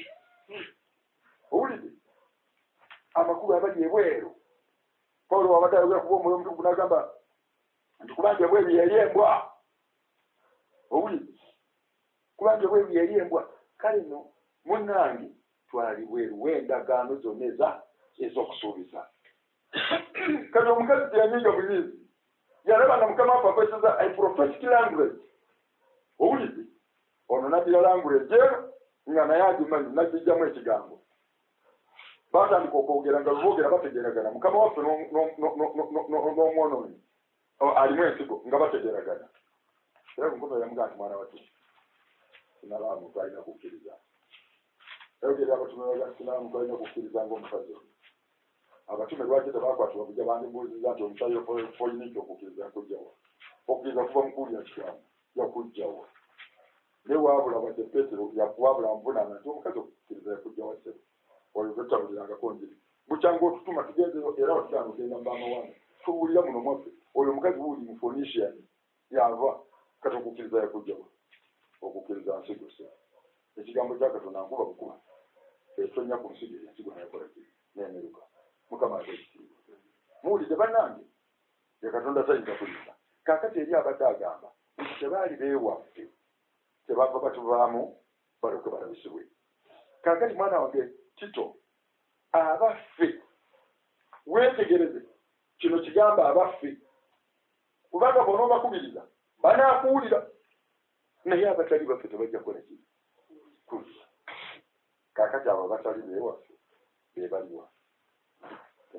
owulidde amakulu abali ebweru Pawulo wabadde ayogera kuba omwoyo omutukuvu n'agamba nti kubanga ebweru yeri embwa owulidde kubanga ebweru yeri embwa kale no munnange twali bweru w'endagaano zonna eza ez'okusuubiza kati omukazi teyanyiga bunyiizi yalaba nga mukama waffe akozesa a prophetic language owulidde ono naddira language eno nga naye agimanyi nagijjamu ekigambo batandika okwogera nga luboogera bategeragana mukama waffe n'omwonoonyi alimu ensigo nga bategeragana era kumukoma yamugaa nti mwana watu sinaba muntu alina kukkiriza ayogera abatume baga sinaba muntu alina kukkiriza ng'omukazi ono abatume lwaki tebakwatibwa kujja bandibuuziza nti omusayi poliniki okukkiriza yakujjawa okukkiriza kuba mukuulya kikyamu yakujjawa naye waabula wadde Peetero wabula nvunaana nti omukazi okukkiriza yakujjawa ssebo oyo twetabulirangako njiri bukyanga otutuma tugenze era watugana ogenda mubamawanga tuwulira muno mwaffe oyo omukazi wuuli mu Phoenician yava kati okukkiriza yakujjawa okukkiriza nsigo se ekigambo kya Katonda nkuba bukuba etonya ku nsigo ensigo nayakola ki nemeruka mukama atekitiibwa muwulidde bannange ye Katonda tayinza kuliza kaakati eri abadde agamba nti tebaali beewaffe tebava batuvaamu balyoke balabisibwe kaakati mwana wange Tito abaffe weetegereze kino kigamba abaffe kubanga bona obakubiriza banaakuwulira naye abatali baffe tebajja kukola ki kuliza kaakati abo abatali beewaffe be baliwa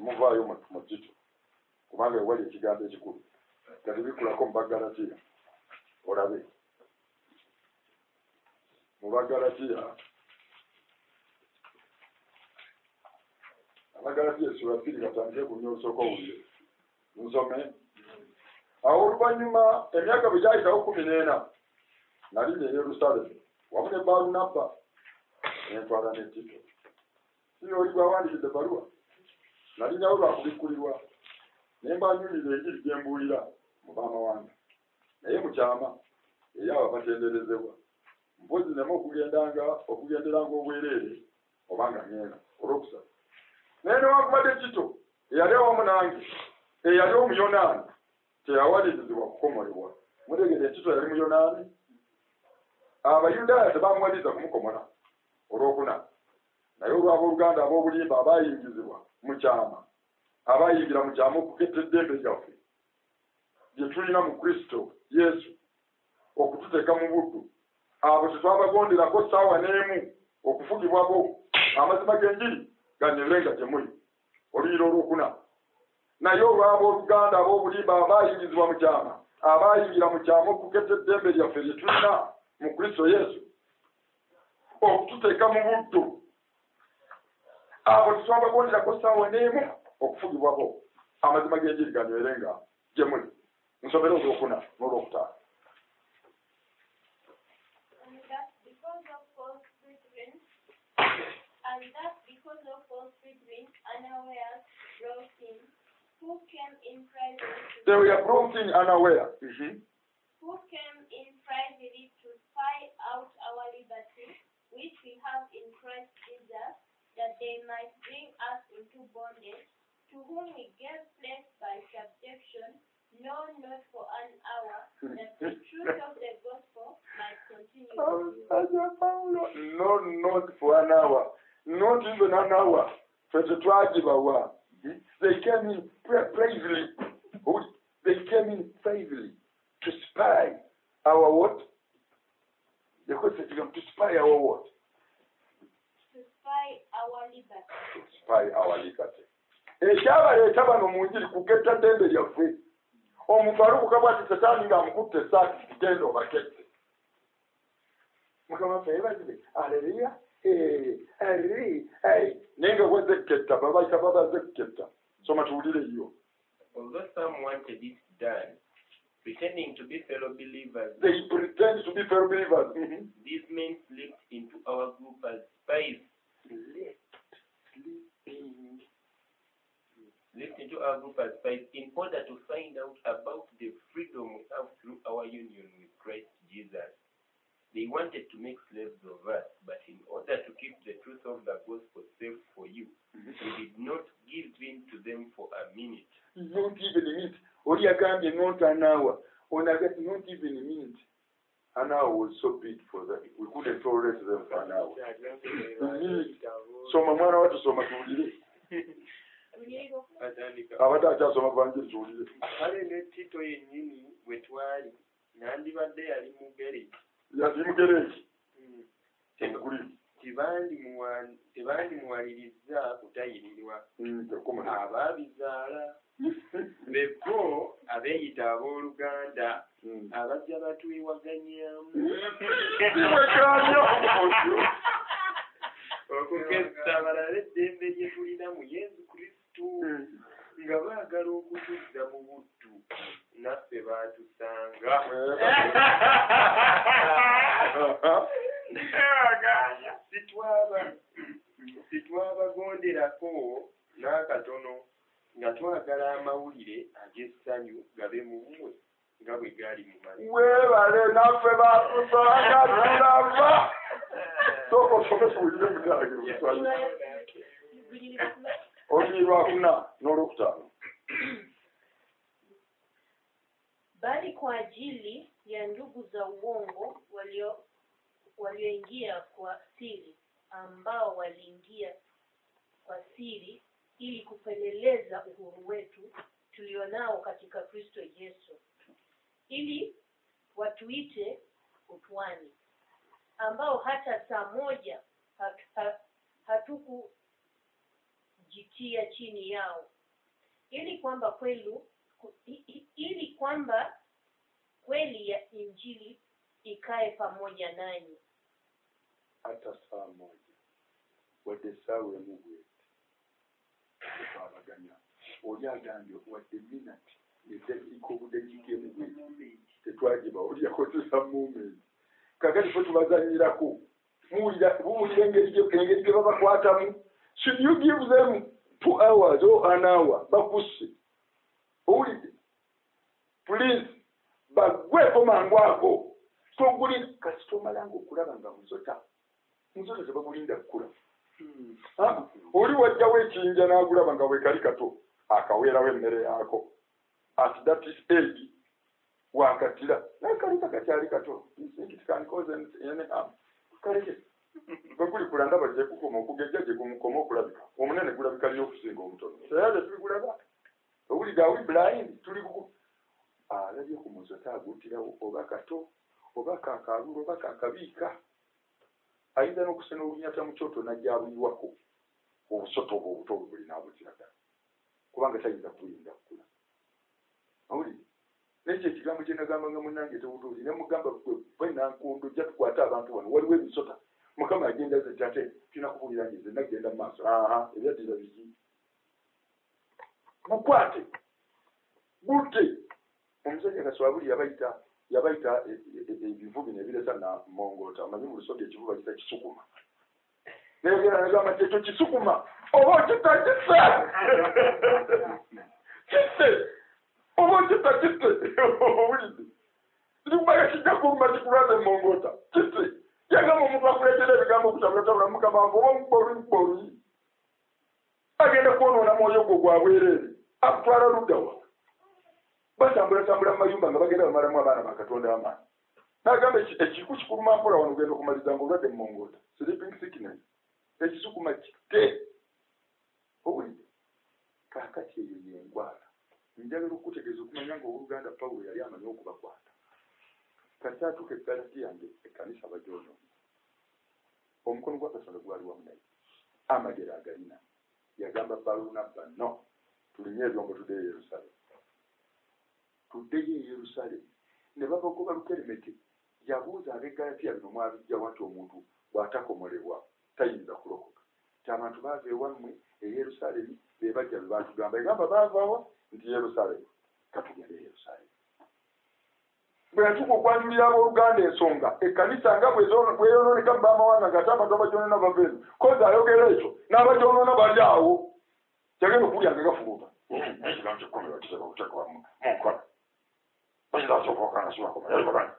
muvaayo mu Tito kubanga wali ekigambo ekikulu kati bikulako mu Bagalatiya olabe mu Bagalatiya Abagalatiya sura bbiri katandike ku nnyosoko wulire nsome awo oluvannyuma emyaka bwe gyayitawo kumi n'ena nali ne Yerusaalemu wamu ne Balunabba nentwala ne Tito si oli gwawandikidde ebbaluwa nali nyawo lwakubikkulirwa ne mbanyulira enjiri gye mbuulira mu baamawanga naye mu kyama eri abo abatenderezebwa mpozi nemu okugendanga okugenderanga obwereere obanga ngenda olwokusatu naye newankubadde Tito eyali awamu nange eyali omuyonaani teyawalirizibwa kukomolebwa mutegere Tito yali muyonaani abayudaaya tebamuwaliriza kumukomola olwokuna naye olw'abooluganda ab'obulimba abayingizibwa mu kyama abayingira mu kyama okuketta eddembe lyaffe lye tulina mu Kristo Yesu okututeeka mu buddu abo tetwabagonderako ssaawa n'emu okufugibwako amazima g'enjiri ganyerenga gye muli oluyira olwokuna naye olw'abooluganda ab'obulimba abayingizibwa mu kyama abayingira mu kyama okuketta eddembe lyaffe lye tulina mu Kristo Yesu okututeeka mu buddu abo tetwabagonderako ssaawa n'emu okufugibwako amazima g'enjiri ganywerenga gye muli nsomera olwokuna n'olwokutaano And that because of false brethren unawares brought in, who came in privately to they were brought in unaware mm-hmm. who came in privately to spy out our liberty, which we have in Christ Jesus, that they might bring us into bondage, to whom we gave place by subjection, no, not for an hour, that the truth of the gospel might continue with you. No, not for an hour. Not even an hour. For the tragic they came in bravely. They came in bravely to spy our what? The question is to spy our what? To spy our liberty. To spy our liberty. Ekyabaleeta bano mu njiri kugetta ddembe lyaffe omuntu alubuka bwati setaani ng'amukutte esaati genda obakette mukama ffe yeebazire aleluya ali naye nga bwezze kketta babayita babaze kketta soma tuwulire yo. Although some wanted it done, pretending to be fellow believers, they pretend to be fellow believers. Mm-hmm. These men slipped into our group as spies. Sleeping. Slipped into our group as spies in order to find out about the freedom we have through our union with Christ Jesus. They wanted to make slaves of us, but in order to keep the truth of the gospel safe for you, mm-hmm. we did not give in to them for a minute. Not even a minute. Or you can't be not an hour. When I get not even a minute. An hour was so big for them. We couldn't tolerate them for an hour. A minute. So my mother was so much. Abadde akyasoma Evanjiri tuwulire. Kale ne Tito yennyini bwe twali nandibadde yali mugereki. Yali mugereki. Tebandimuwalirizza kutayirirwa. Abaabizaala bebo abeeyita abooluganda abajja batwiwaganyamu. Okugeza balale eddembe lye tulina mu Yesu Kristo nga baagala okutuzza mu buddu naffe baatusanga. Sitwabagonderako n'akatono nga twagala amawulire ag'essanyu gabe mu mmwe nga bwe gali mu mali. Weebale naffe baatusanga tulava. Sooka osomesa owulire mukyala olulimi lwakuna n'olwokutaano. Bali kwa ajili ya ndugu za uongo walio walioingia kwa siri, ambao waliingia kwa siri ili kupeleleza uhuru wetu tulionao katika Kristo Yesu, ili watuite utwani, ambao hata saa moja hat, hat, hatukujitia chini yao, ili kwamba kweli ili kwamba kweli ya Injili ikae pamoja nanyi. Hata saa moja wadde essaawa emu bweti twabaganya oli agambye wadde minati eddakiika obudakiika emu bweti tetwagiba oli yakozesa movement kakati ffe tubazanyirako muwulira engeri gye babakwatamu. Should you give them two hours or an hour bakusse owulidde please bagweko mangu ago toguli kasi tomalanga okulaba nga musota musota tebakulinda kkula oli wajjawo ekiyinja n'agulaba nga bwekali kato akaweerawo emmere yaako at that age wakatira nakali kakakyali kato nsinkitikanikoze ene am kaleke baguli kulanda bajja kukoma okugejja gye kumukoma okulabika omunene gulabika nnyo okusinga omutono era tetuligulaba owulidde awi blind tuli kuku alabye ku musota agutirawo oba kato oba kakaalula oba kakabiika ayinza n'okusena olunyata mu kyoto najja abuyiwako obusota obwo obuto obwo buli n'abuzira ddala kubanga tayinza kulinda kukula. Owulidde n'ekyo ekigambo kye nagambanga munnange tewutuuzi ne mugamba bwe nankondo jja tukwate abantu bano waliwo ebisota mukama agenda ze tate tulina kubuulira nge zenna genda mu maaso aha ebyaddira biki mukwate budde omusajja kaswabuli yabayita yabayita ebivu bino ebiresa na mongota amanyi mu lusoga ekivu bayita kisukuma nayogera nagamba nti ekyo kisukuma oba okita kisse kisse oba okita kisse owulidde tikubanga kijja kuluma kikulwaza emongota kisse yagamba omuntu akuleetera ebigambo okutabulatabula mukama wange oba omukpa oluyimpa oluyi agenda kwonoona mwoyo gwo gwabwereere akutwala luddawa batambulatambula mu mayumba nga bagenda bamalamu abaana bakatonda amaanyi nagamba ekiku kikuluma mpola wano ogenda okumaliza nga olwadde mumongota sleeping sickness ekisukuma kite owulidde kaakati eyo yengwala njagala okukutegeeza okumanya nga owooluganda pawulo yali amanyi okubakwata kati atuuka eggalati yange ekkanisa bagyonoonya omukono gwa katonda gwali wamu naye amagero agalina yagamba balunabba no tulinye ebyombo tuddeyo e Yerusaalemu tuddeyo e Yerusaalemu ne babagoba Lukeremete yabuuza ab'eggalatiya bino mwabijjawo nti omuntu bw'atakomolebwa tayinza kulokoka ti abantu baava ewammwe e Yerusaalemu be bajja be baatugamba egamba baavaawo nti Yerusaalemu katugende e Yerusaalemu bwe yatuuka okwanjulira abooluganda ensonga ekkanisa nga bweyonooneka mu baamawanga ng'ate abantu abagyonoona bava eno kozi ayogera ekyo n'abagyonoona bali awo yagenda okuwulya nga gafubuuta ekigambo kikkomera kisaba okuteekwa mu nkola oyinza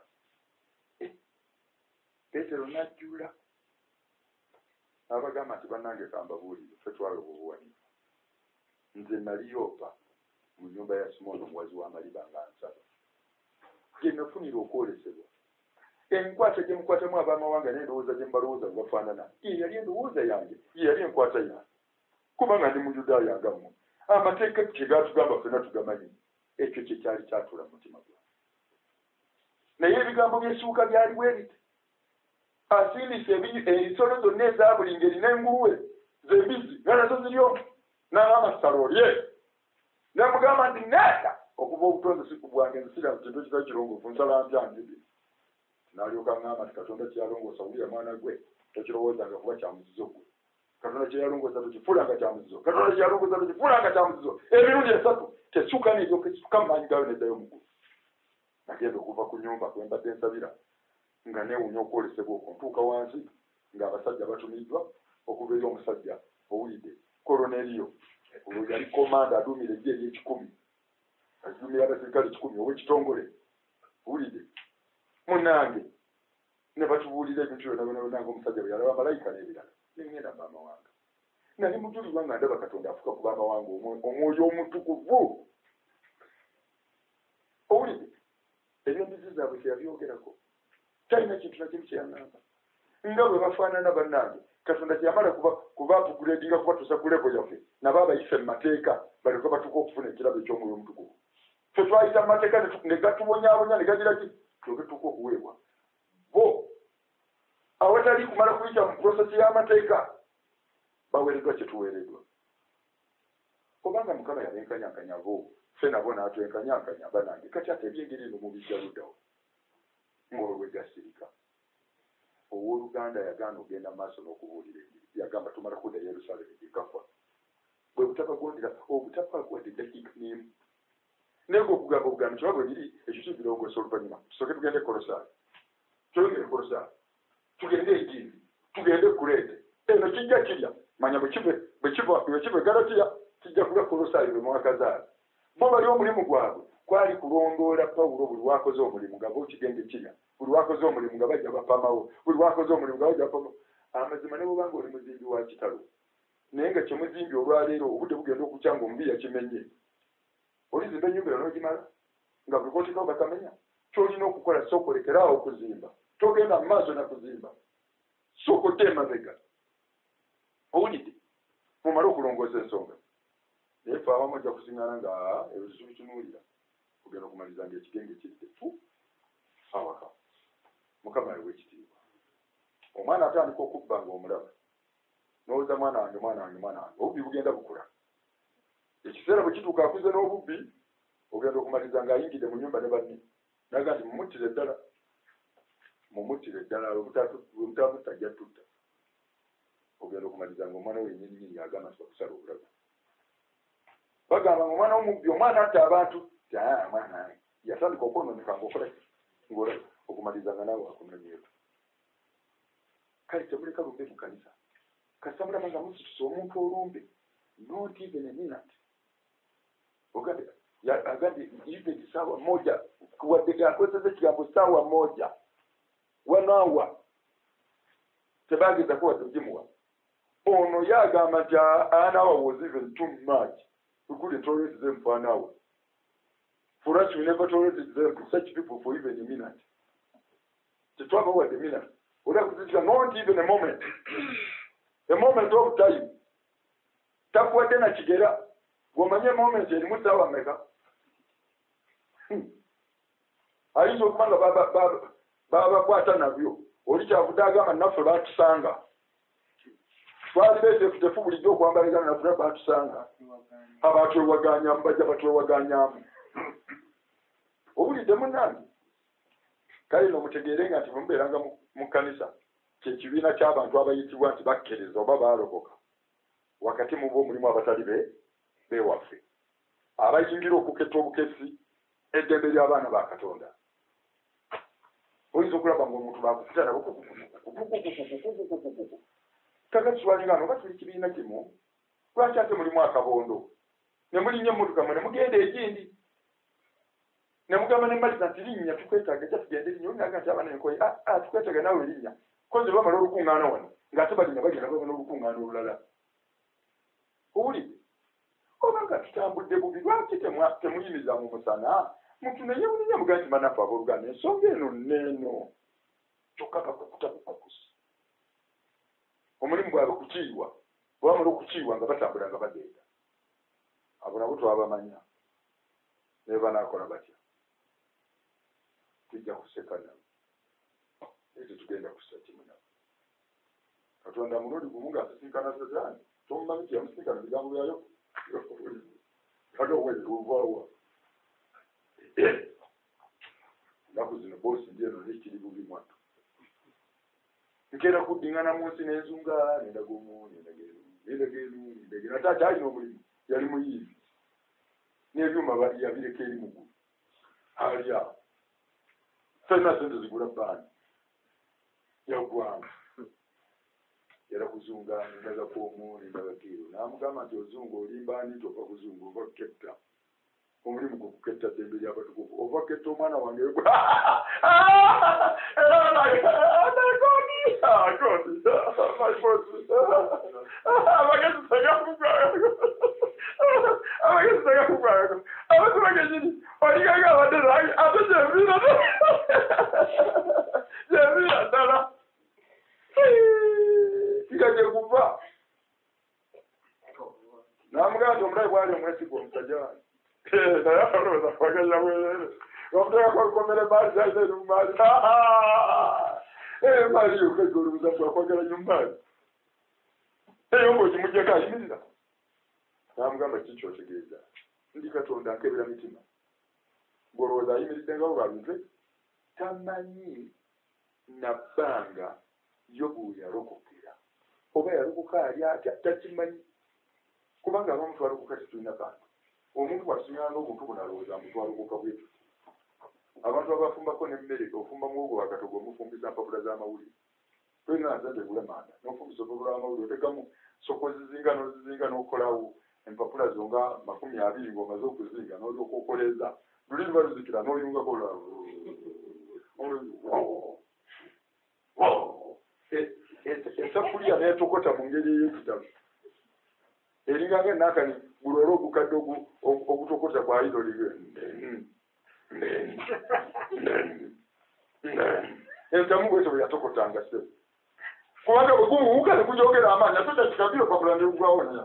Peetero n'ajjula abagamba nti bannange kambabuulire ffe twala obubuwanifu nze nali Yopa mu nnyumba ya Simooni omuwazi w'amaliba nga nsaba gye nafunira okwolesebwa enkwata gye mukwatamu abaamawanga n'endowooza gye mubalowooza bwe bafaanana ye yali endowooza yange ye yali enkwata yange kubanga ndi muyudaaya nga mmwe amateeka kye gaatugamba ffenna tugamanyi ekyo kye kyali kyatula mu mutima gwange naye ebigambo by'esibuka byali bwe biti asindise ensolo zonna eza buli ngeri n'enguruwe z'embizzi nga nazo ziryo n'amasalo olye nemugamba nti neta okuva obutonzi siku bwange nzisira mu kintu ekitali kirongoofu nsala ntya nzidi n'alyoka ngamba nti katonda kyeyalongoosa wulira mwana gwe tokirowoozanga kuba kyamuzizo gwe katonda kyeyalongoosa tokifuulanga kyamuzizo katonda kyeyalongoosa tokifuulanga kyamuzizo emirundi esatu tessuka n'eryoka ekisuka mu maanyi gayo neddayo mugulu nagenda okuva ku nnyumba kwe mbadde nsabira nga neewunya okwolesebwa okwo ntuuka wansi ng'abasajja batumiddwa okuva eri omusajja owulidde Koloneriyo olwo yali komanda aduumira eggye ery'ekikumi aduumira abasirikale kikumi ow'ekitongole owulidde munnange ne batubuulira ebintu byonna byonna byonna ng'omusajja bwe yalaba malayika n'ebirala nengenda maamawanga nali mujulirwa nga ndaba katonda afuka ku baamawanga omwoyo omutukuvu owulidde ebyembizi zaabwe teyabyogerako talina kintu nakimu kyeyangamba nga bwe bafaanana bannange katonda kyeyamala kubaapukuleedinga kubatuusa ku levo yaffe nabo abayise mu mateeka baleka batuuka okufuna ekirabo eky'omwoyo omutukuvu ffe twayita mu mateeka ne gatubonyaabonya ne gagira ki tyoke tuuka okuweebwa bo awatali kumala kuyita mu prosesi y'amateeka baweereddwa kye tuweereddwa kubanga mukama yabenkanyakanya bo ffe nabo n'atwenkanyakanya banange kati ate ebyengeri eno mubijja luddawo ng'olwe gasirika owooluganda yagaana ogenda maaso n'okubuulira enjiri yagamba tumala kudda Yerusaalemi gikafa bwe butabagondera obutabagwadde eddakiika n'emu naye okugamba obuganda kyebabwe biri ekyo kibirongoosa oluvannyuma tusooke tugende Kolosaayi tuyongere Kolosaayi tugende enjiri tugende kuleete eno kijja kirya manya bwe kiva Galatiya kijja kuba Kolosaayi bwe mwakazaala bo bali omulimu gwabwe kwali kulondoola Pawulo buli wakoze omulimu nga bookigenge kirya buli wakoze omulimu nga bajja bapamawo buli wakoze omulimu nga bajja bapamawo amazima ne bwobanga oli muzimbi wa kitalo naye nga kyemuzimbi olwaleero obudde bugenda okukya ng'omubi yakimenye olizimba ennyumba eno n'ogimala nga buli kootikawo bakamenya kyolina okukola sooka olekeraawo okuzimba togenda mu maaso na kuzimba sooka odde emabega owulidde mumale okulongoosa ensonga naye fe abamu ojja kusiŋŋana nga ebyo tubitunuulira kugenda okumaliza nga ekigenge kidde awaka mukama aliwo ekitiibwa omwana atandika okubba nga omulaba n'oza mwana wange mwana wange mwana wange obubbi bugenda bukula ekiseera bwe kituuka akuze n'obubbi ogenda okumaliza ng'ayingidde mu nnyumba ne banne naga nti mumuttire ddala mumuttire ddala bwemutaamutta ajja tutta ogenda okumaliza nga omwana wennyininyini yagamba nti bakusala obulago bagamba nga omwana w'omubbi omwana atta abantu mwana yatandika okwonooneka ng'okola ng'olaba okumaliza nga naawe akunonyeeko kale temuleka lumbe mu kanisa kasita mulaba nga musitusa omuntu olumbe not even a minute ogambe agambye even saawa moja wadde gakozesa ekigambo saawa moja wanaawa tebagezako wadde ogimuwa ono yagamba nti anaawa was even too much we couldn't tolerate them for an hour for us we never tolerated them such people for even a minute tetwaba wadde a minute olakuzikira not even a moment a moment of time takuwadde na kigera bw'omanye moment erimu saawa mmeka ayinza okuba nga babakwata nabyo oli kyavudde agamba naffe baatusanga twali beeteefutefu bulijjo okwambalagana naffe baatusanga abatwewaganyamu bajja batwewaganyamu obulidde munnange kale no mutegeere nga nti mumubeeranga mu kkanisa kyekibiina ky'abantu abayitibwa nti bakkiriza oba baalokoka wakati mu bo mulimu abatali be bewaffe abayingira okuketta obukesi eddembe ly'abaana ba Katonda oyinza okulaba ng'omuntu bakukuta nabo kakati kiwalinga oba tuli kibiina kimu lwaki ate mulimu akabondo ne mulinnya emmotoka mwe ne mugenda egindi ne mugamba ne maliza nti linnya tukwetaaga ekya tugende linnya olinaga nti abaana enkoye tukwetaaga naawe linnya kozi bamala olukuŋŋaana wano ng'ate balinnya bagenda baba n'olukuŋŋaana olulala owulidde obanga tutambudde bubi lwaki temuyimiza mu musana mutunenye munenye mugaa nti manaffe abooluganda ensonga eno nneeno kyokka kakukutakukukusi omulimu gwabwe kukiirwa bwamala okukiirwa nga batambula nga bagenda abo nabo twabamanya naye banaakola batya tujja kuseka nabo naye tetugenda kussa kimu nabo Katonda mulundi gumu ng'asisinkana Setaani tomumanyi nti yamusinkana bigambo byayo kale owezi luvaawa ennaku zino boosi ndi eno nekiri bubi mwatu nkeera kuddingana mu nsi n'enzunga nendaga omu nendaga enu nendaga enu nendaga enu ate akyalina omulimu yali muyiivi n'ebyuma yabireka eri mugulu ali awo talina sente zigula bbaani yaggwanga era kuzunga nendaga kwomu nendaga keero n'amugamba nti ozunga olimbaani tova kuzunga ova kuketta omulimu gwe kuketta ddembe ly'abatukuvu ova ketta omwana wange abagezi sagakugwayo abagezi sagakugwayo abasibagezini oliganga abadde zange ate gyembiira gyembiira ddala kiga gye kuva n'amugamba nti omulayi bwali omwesiga omusajja wange naye alowooza kwagala bwerere omuteeka olukomere maali zaina eri mumaali maali yokega olowooza bwakwagala nyo mumaali eyo ngaokimugyeko ayimirira namugamba kiki kyotegeeza ndi Katonda nkebera mitima ng'olowooza ayimiridde nga lwa bintu tamanyi nabbanga Yobu yalokokera oba yalokoka ali atya takimanyi kubanga abamu twalokoka tetulina kantu omuntu bw'asinyanga obuntu buno alowooza mbu twalokoka bwetu abantu abafumbako n'emmere ofumba muwogo wakatogo omufumbisa mpapula z'amawulire tolina nzadde bulemanda n'ofumbisa mpapula z'amawulire otekamu soko zizinga n'ozizinga n'okolawo empapula zo nga makumi abiri ng'omaze okuzinga n'olyoka okoleza luli luba luzikira n'oyungako esafulya n'etokota mu ngeri ey'ekitabo eringanga enakani gulole ogukadde ogutokota kwa idolige entamu bwetyo bwe yatokotanga se kubanga bwe gumuwuka ne gujogera amaanyi atota kikabiro papula ndegugwawo nya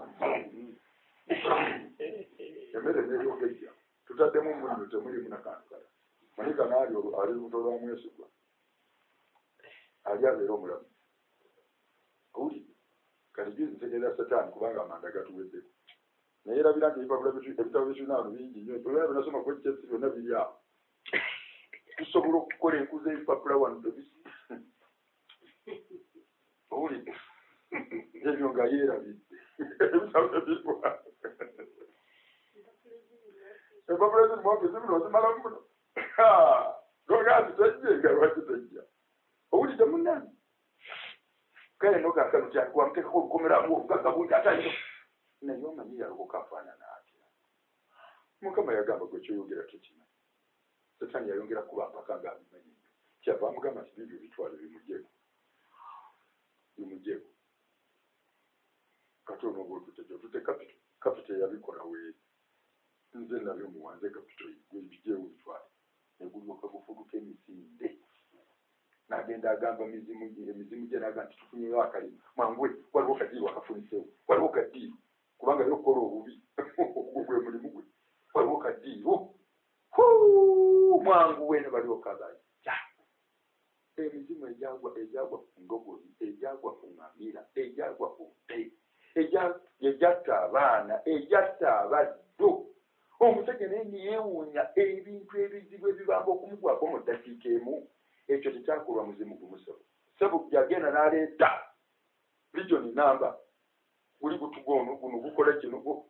emmere n'ebyogejja tutaddemu omuliro temulimu nakantu kala manika naali ali lubuto lwa mwesigwa ali abeera omulamu owuli kati juzi ntegeeza sataani kubanga amanda gatuweddeko naye erabira nti ebipapula ebitabo byetulinaano bingi nnyo ebipapula binasoma kwekitesi byonna biri awo tusobola okukola enkuza ebipapula wano tebisi owuli ebyo nga yeerabidde ebitabo ebirwa empapula ezirimuwafe zibino ozimalamu muno gonga zitajje nga lwaki tajja owulidde munnani kale nokakano kyali wamuteekako olukomeramu obugagga bungi atayino naye omanyi yalokoka afaanana atya mukama yagamba gwe kyoyogera tokimanyi sataani yayongera kuba mpaka ngaabimanyi kyava amugamba nti bibyo bitwale bimugyeko bimugyeko katono obwotutejo tute kapito kapito eyabikola weeri nze nabyo muwanze kapito bijewo bitwale negulyoka gufuduka emisinde n'agenda agamba mizimu emizimu gye naga nti tufunyeyo akalimu mangwe waliwo kadiiru akafunisewo waliwo kadiiru kubanga yokukola obubi gwe mulimu gwe waliwo kadiiru mwangu wene balyoka bajja emizimu egyagwa egyagwa ku ndogoyi egyagwa ku ngamira egyagwa ku nte egyatta abaana egyatta abaddo omusajja naye niyeewuunya ebintu ebizibu ebibamba okumugwako mu ddakiika emu ekyo tekyakolwa muzimu gumusabo sabu yagenda n'aleeta lijoni namba guli gutugono guno gukola kino gwo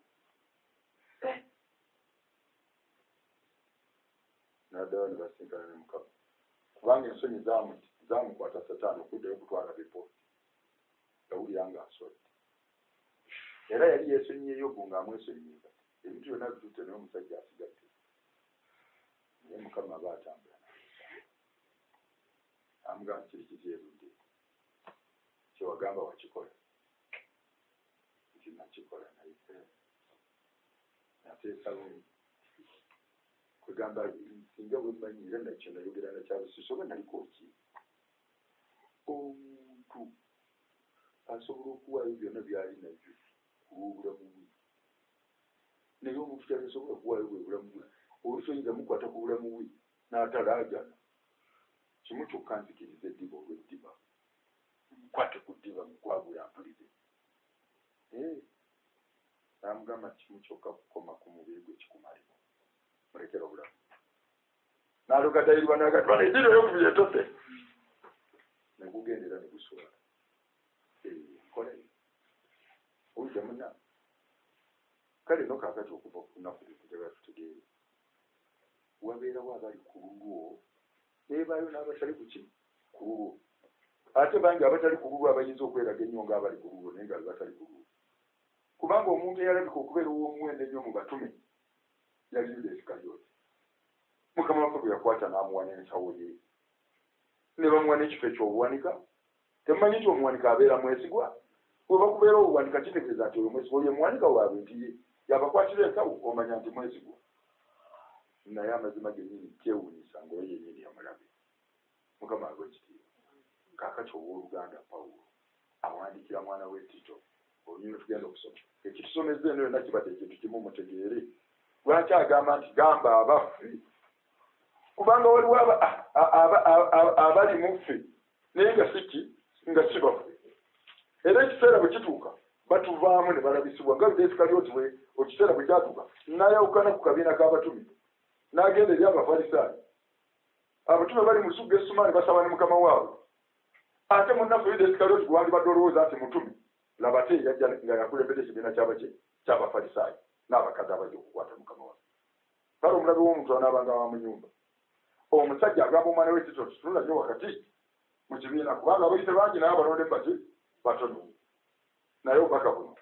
naddala ne basinkana ne mukama kubanga ensonyi zamukwata sataani okuddayo okutwala bipooti yawulira ng'asodde era yali yeesonyiye Yobu ng'amwesonyiye ebintu byonna bitutte naye omusajja asigadde naye mukama aba atambula amugamba kiri kikyerudde kyewagamba wakikola nti nakikola naye nateesalungi kwegamba singa bwemanyi era nakyo nayogera nakyalo sisoba naliko ki omuntu asobola okuwaayo byonna byali nabyo kulw'obulamu bwe naye omuntu kyasobola okuwaayo bwe bulamu bwe olusoyinza mukwata ku bulamu bwe n'atalaajana kimu kyokka nzikiriza eddiba olw'eddiba mukwate ku ddiba mukwabula mpulire namugamba kimu kyokka kukoma ku mubiri gwe kikumalimo mulekera obulamu n'alugadayirwa n'agatwa neddiba eyokubiri etose negugendera ne guswala nkolayo owulira munna kale no kaakati okuva ku lunaku lwekutera tutegeere wabeerawo abali ku lulwo neebaayo n'abatali ku ki ku lulwo ate bangi abatali ku lulwo abayinza okweraga ennyo ng'abali ku lulwo naye nga batali ku lulwo kubanga omuntu eyalabika okubeera ow'omuwendo ennyo mu batume yali Yuda Isikalyoti mukama waffe bwe yakwata n'amuwa n'ensawo ye ne bamuwa n'ekifo ekyobuwanika temumanyi nti omuwanika abeera mwesigwa bwe bakubeera obuwanika kitegeeza nti oyo mwesigwa oyo muwanika waabwe nti ye yabakwatira ensawo omanya nti mwesigwa naye amazima gennyini kyewuunyisa ng'oyo yennyini yamulabe mukama abe ekitiibwa kaakati ow'oluganda Pawulo awandiikira mwana we Tito olunyulo tugenda okusoma ekitusomeza eno yonna kibadde ekintu kimu mutegeere lwaki agamba nti gamba abaffe kubanga waliwo abali mu ffe naye nga siki nga si baffe era ekiseera bwe kituuka batuvaamu ne balabisibwa nga Yuda Isikalioti bwe ekiseera bwe kyatuuka n'ayawukana ku kabiina k'abatume n'agenda eri Abafalisaayo. Abatume bali mu lusuku Gesumaani basaba ne mukama waabwe. Ate munnaffe Yuda Isikalioti gwe wandibadde olowooza nti mutume, laba ate yajja nga yakulembedde ekibiina ky'Abafalisaayo n'abakazi abajja okukwata mukama waabwe. Kale omulabe w'omuntu anaabanga wa mu nnyumba. Omusajja agamba omwana we Tito tunula nnyo wakati mu kibiina kubanga abayite bangi naye abalonde bati batono. Naye obubaka buno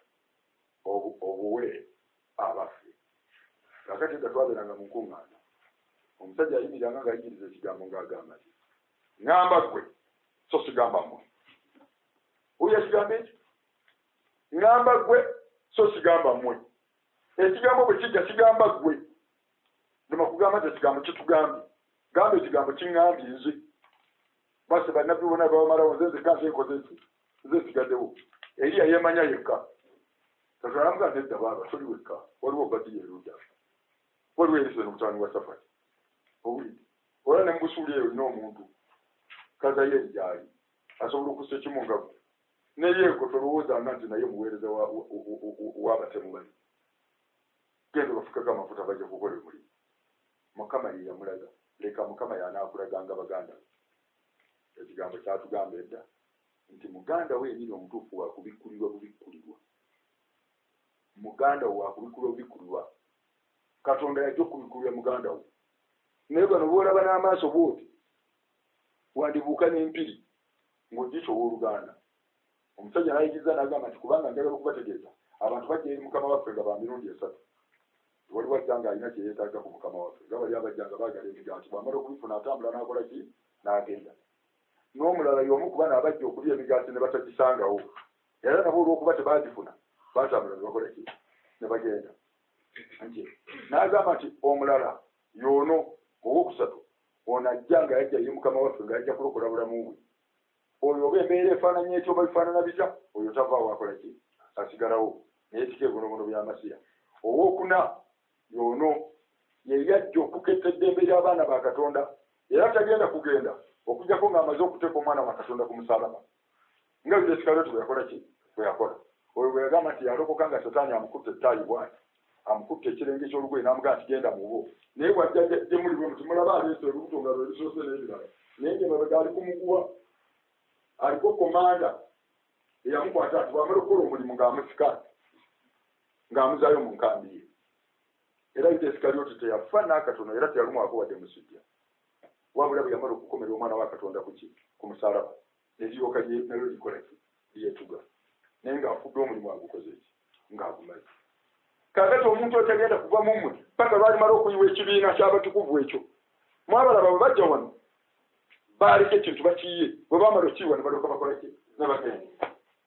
obuwe abaffe. Kakati nga twabeeranga mu nkuŋŋaana, omusajja ayimiranga ng'ayigiriza ekigambo ng'agamba nti ŋŋamba ggwe so sigamba mmwe. Oyo ekigambo ekyo ŋŋamba ggwe so sigamba mmwe. Ekigambo bwe kijja kigamba ggwe. Ndema kugamba nti ekigambo kitugambye. Gamba ekigambo kiŋŋambye nze. Base bannabbi bonna babamalawo nze nzekka nzeekoze eki nze nsigaddewo. Eriya yeemanya yekka. Katulamuga nedda baaba toli wekka. Waliwo Obadiya Eruda. Waliwo Erisoni mutabani wa Safati. Owulidde. Olaba ne mu busuuli eyo olina omuntu. Kazayeri gy'ali. Asobola okussa ekimu nga gwe. Neyeeko tolowoozanga nti naye muweereza w'abatemu bali. Genda bafukako amafuta bajja kukola omulimu. Mukama ye yamulaga. Leka Mukama y'anaakulaganga baganda. Ekigambo kyatugamba edda nti muganda we yennyini omutuufu wa kubikkulirwa bubikkulirwa. Muganda wo wakubikkulirwa bubikkulirwa. Katonda yajja okubikkulirwa muganda wo. Naye bano bw'olaba n'amaaso bw'oti wandibuuka n'empiri ng'ojjita ow'oluganda. Omusajja n'ayigiriza n'agamba nti kubanga njagala okubategeeza abantu bajja eri mukama waffe nga ba mirundi esatu. Waliwo ajja ng'alina kye yeetaaga ku mukama waffe. Nga bali abajja nga baagala emigaati bw'amala okubifuna atambula n'akola ki n'agenda. N'omulala y'omu ku bano abajja okulya emigaati ne batagisangawo. Era nabo olw'okuba tebaagifuna baatambula ne bakola ki ne bagenda. N'agamba nti omulala y'ono ow'okusatu ono ajja nga yajja eri mukama waffe nga yajja kulokola bulamu bwe. Oyo oba embeera efaananya etyo oba bifaanana bitya oyo tavaawo akola ki asigalawo neyetika ebibonobono by'amasiya. Owookuna y'ono ye yajja okuketta eddembe ly'abaana ba Katonda era tagenda kugenda okujjako ng'amaze okuteeka omwana wa Katonda ku musalaba. Nga Yuda Isikalioti bwe yakola ki bwe yakola. Oyo bwe yagamba nti yalokoka nga Setaani amukutte ettaayi bw'ati amukutte ekirenge ky'olugoye n'amugaa nti genda mu bo. Naye bw'ajja gye muli bwe muti mulaba aleese olubuto nga lwe lisoose n'ebirala. Naye nga mabega ali ku muguwa aliko komanda eyamukwata ati bw'amala okukola omulimu ng'amusika ng'amuzaayo mu nkambi ye. Era Yuda Isikalioti teyafa n'akatono era teyalumwako wadde musujja. Wabula bwe yamala okukomera omwana wa Katonda ku ki ku musalaba n'eryoka nalyo likola ki lyetuga. Naye ng'afudde omulimu agukoze ki ng'agumaze. Kaakati omuntu otagenda kuva mu mmwe paka lwalimala okuyiwa ekibiina ky'abatukuvu ekyo. Mwabalaba bwe bajja wano baaleka ekintu bakiye bwe baamala okiyiwa ne balyoka bakola ki ne bagenda.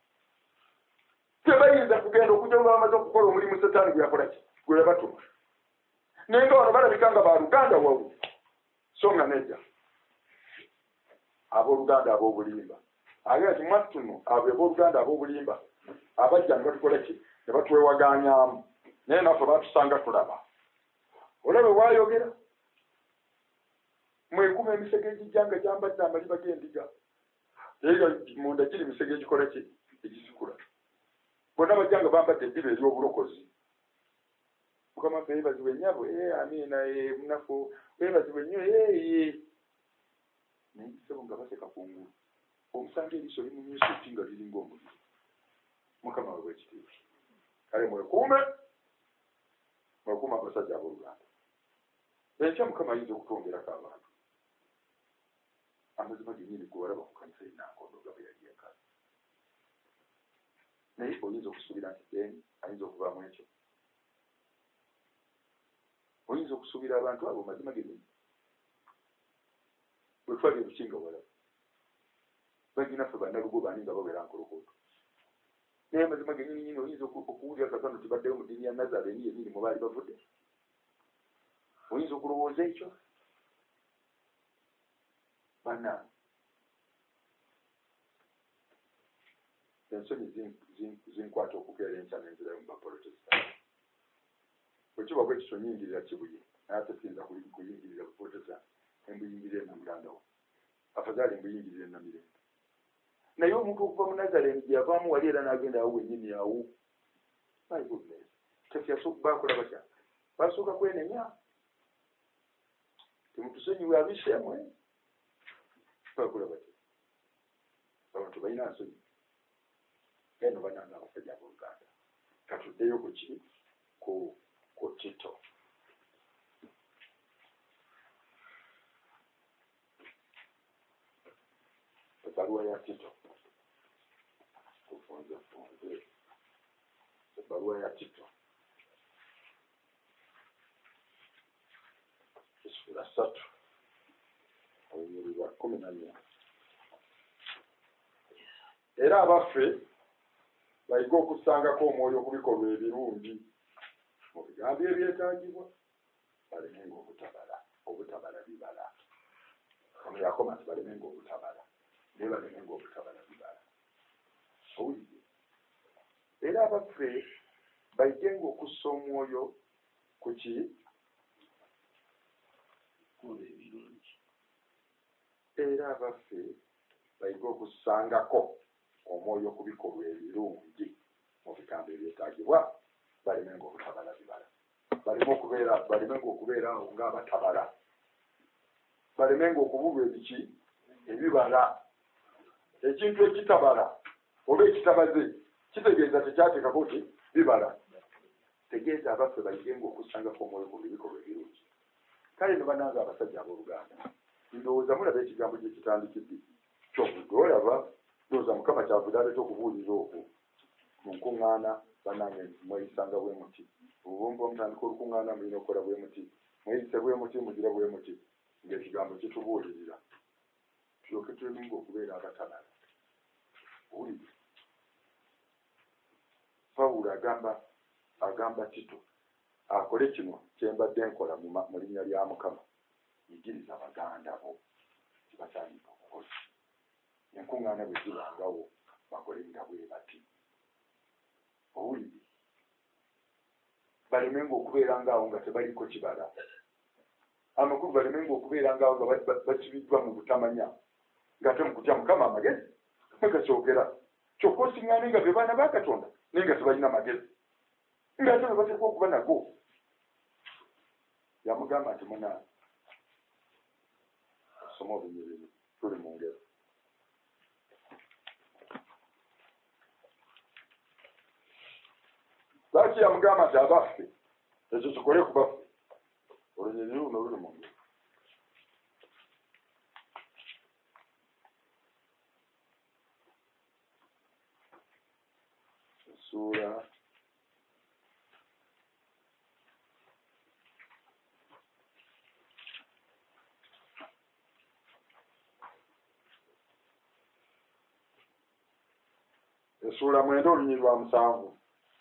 Tebayinza kugenda okujja bwe bamaze okukola omulimu Setaani gwe yakola ki gwe yabatuma. Naye nga wano balabika nga baaluganda wawu so nga nedda. Abooluganda ab'obulimba agenda nti mwattuno abo abooluganda ab'obulimba abajja ne batukola ki ne batwewaganyaamu naye naffe baatusanga tulaba. Olabe waayogera mwekuma emisege egijja nga gyambadde amaliba g'endiga era munda giri misege egikola ki egisikula. Bonna bajja nga bambadde eddiba ery'obulokozi. Mukama waffe yeebazibwe nnyabo amiina munafu weebazibwe nnyo naye gisebo nga baseka kungulu omusanga eriiso limunyusuti nga liringa omuliro. Mukama we bwekitiibwa. Kale mwekuume mwekuume abasajja abooluganda. Enkya Mukama ayinza okutwongerako abantu. Amazima gennyini gwe walaba ku kanisa y'Enankondo nga bwe yali yekala. Naye oyinza okusuubira nti Beeni ayinza okuvaamu ekyo. Oyinza okusuubira abantu abo mazima gennyini. Bwe twali ebukinga walaba. Baginaffe bannalugo baani nga babeera nkolokoto. Naye amazima gennyini nyini oyinza okuwulira kakano tibaddeyo mu ddiini ya Nazaaleeni yennyini mwe baali bavudde. Oyinza okulowooza ekyo. Bannange ensonyi zinkwata okukeera enkya n'enzirayo mu Baprotestant. Bwe kiba bwe kityo nyingirira kibuye naye ate siyinza kuyingirira Buprotestant embuyingirire Namulandawo. Afazaali embuyingirire Namirembe. naye omuntu okuva mu Nazareti gye yavaamu wali era n'agenda awo wennyini awo. My goodness. Tekyaso bakola batya? Basooka kwenenya. Temutusonyiwe abissemwe. Bakola batya? Abantu balina nsonyi. Eno bananga abasajja ab'Oluganda. Katuddeyo ku ki? Ku ku Tito. Ebbaluwa ya Tito. Kufunze funze. Ebbaluwa ya Tito. Essula ssatu. Olunyiriri lwa kkumi na nnya. Era abaffe bayiga okusangako omwoyo ku bikolwa ebirungi mu bigambo ebyetaagibwa balemenga obutabala. Obutabala bibala. Ono yakoma nti balemenga obutabala. Naye balemenga obutabala bibala. Owulire. Era abaffe bayigenga okussa omwoyo ku ki? Era abaffe bayiga okussangako omwoyo ku bikolwa ebirungi mu bigambo ebyetaagibwa balemenga obutabala bibala. Baleme okubeera balemenga okubeera awo ng'abatabala. Balemenga okubulwa ebiki ebibala. Ekintu ekitabala oba ekitabaze kitegeeza tekyateekako ki bibala. Tegeeza abaffe bayigenga okussangako omwoyo ku bikolwa ebirungi. Kale ne bananga abasajja ab'Oluganda. Ndowooza mulaba ekigambo gye kitandikidde. Kyovudde olaba ndowooza Mukama kyavudde aleeta okubuulira okwo. Mu nkuŋŋaana bannange mweyisanga bwe muti. Obumba omutandika olukuŋŋaana mulina okukola bwe muti. Mweyise bwe muti mugira bwe muti. Ng'ekigambo kitubuulirira. Tulyoke twemenga okubeera abatabala. Owulire. Pawulo agamba agamba Tito akole kino kye mbadde nkola mu linnya lya Mukama. Yigiriza baganda bo kibasaanidde okukola. Enkuŋŋaana bwe zibangawo bakolenga bwe bati. Owulire. Balemenga okubeera ng'awo nga tebaliko kibala. Amakulu balemenga okubeera ng'awo nga bakibiddwa mu butamanya. Ng'ate mu kutya Mukama amagezi mwekakyogera. Kyokka osiŋŋaane nga be baana ba Katonda naye nga tebalina magezi. Ng'ate be bateekwa okuba nago. Yamugamba nti munaana. Osoma obunyiriri tuli mu ngero. Lwaki yamugamba nti abaffe ekyo kikole ku baffe. Olunyiriri luno luli mu ngero. Essuula Essuula mwenda olunyiriri lwa musanvu.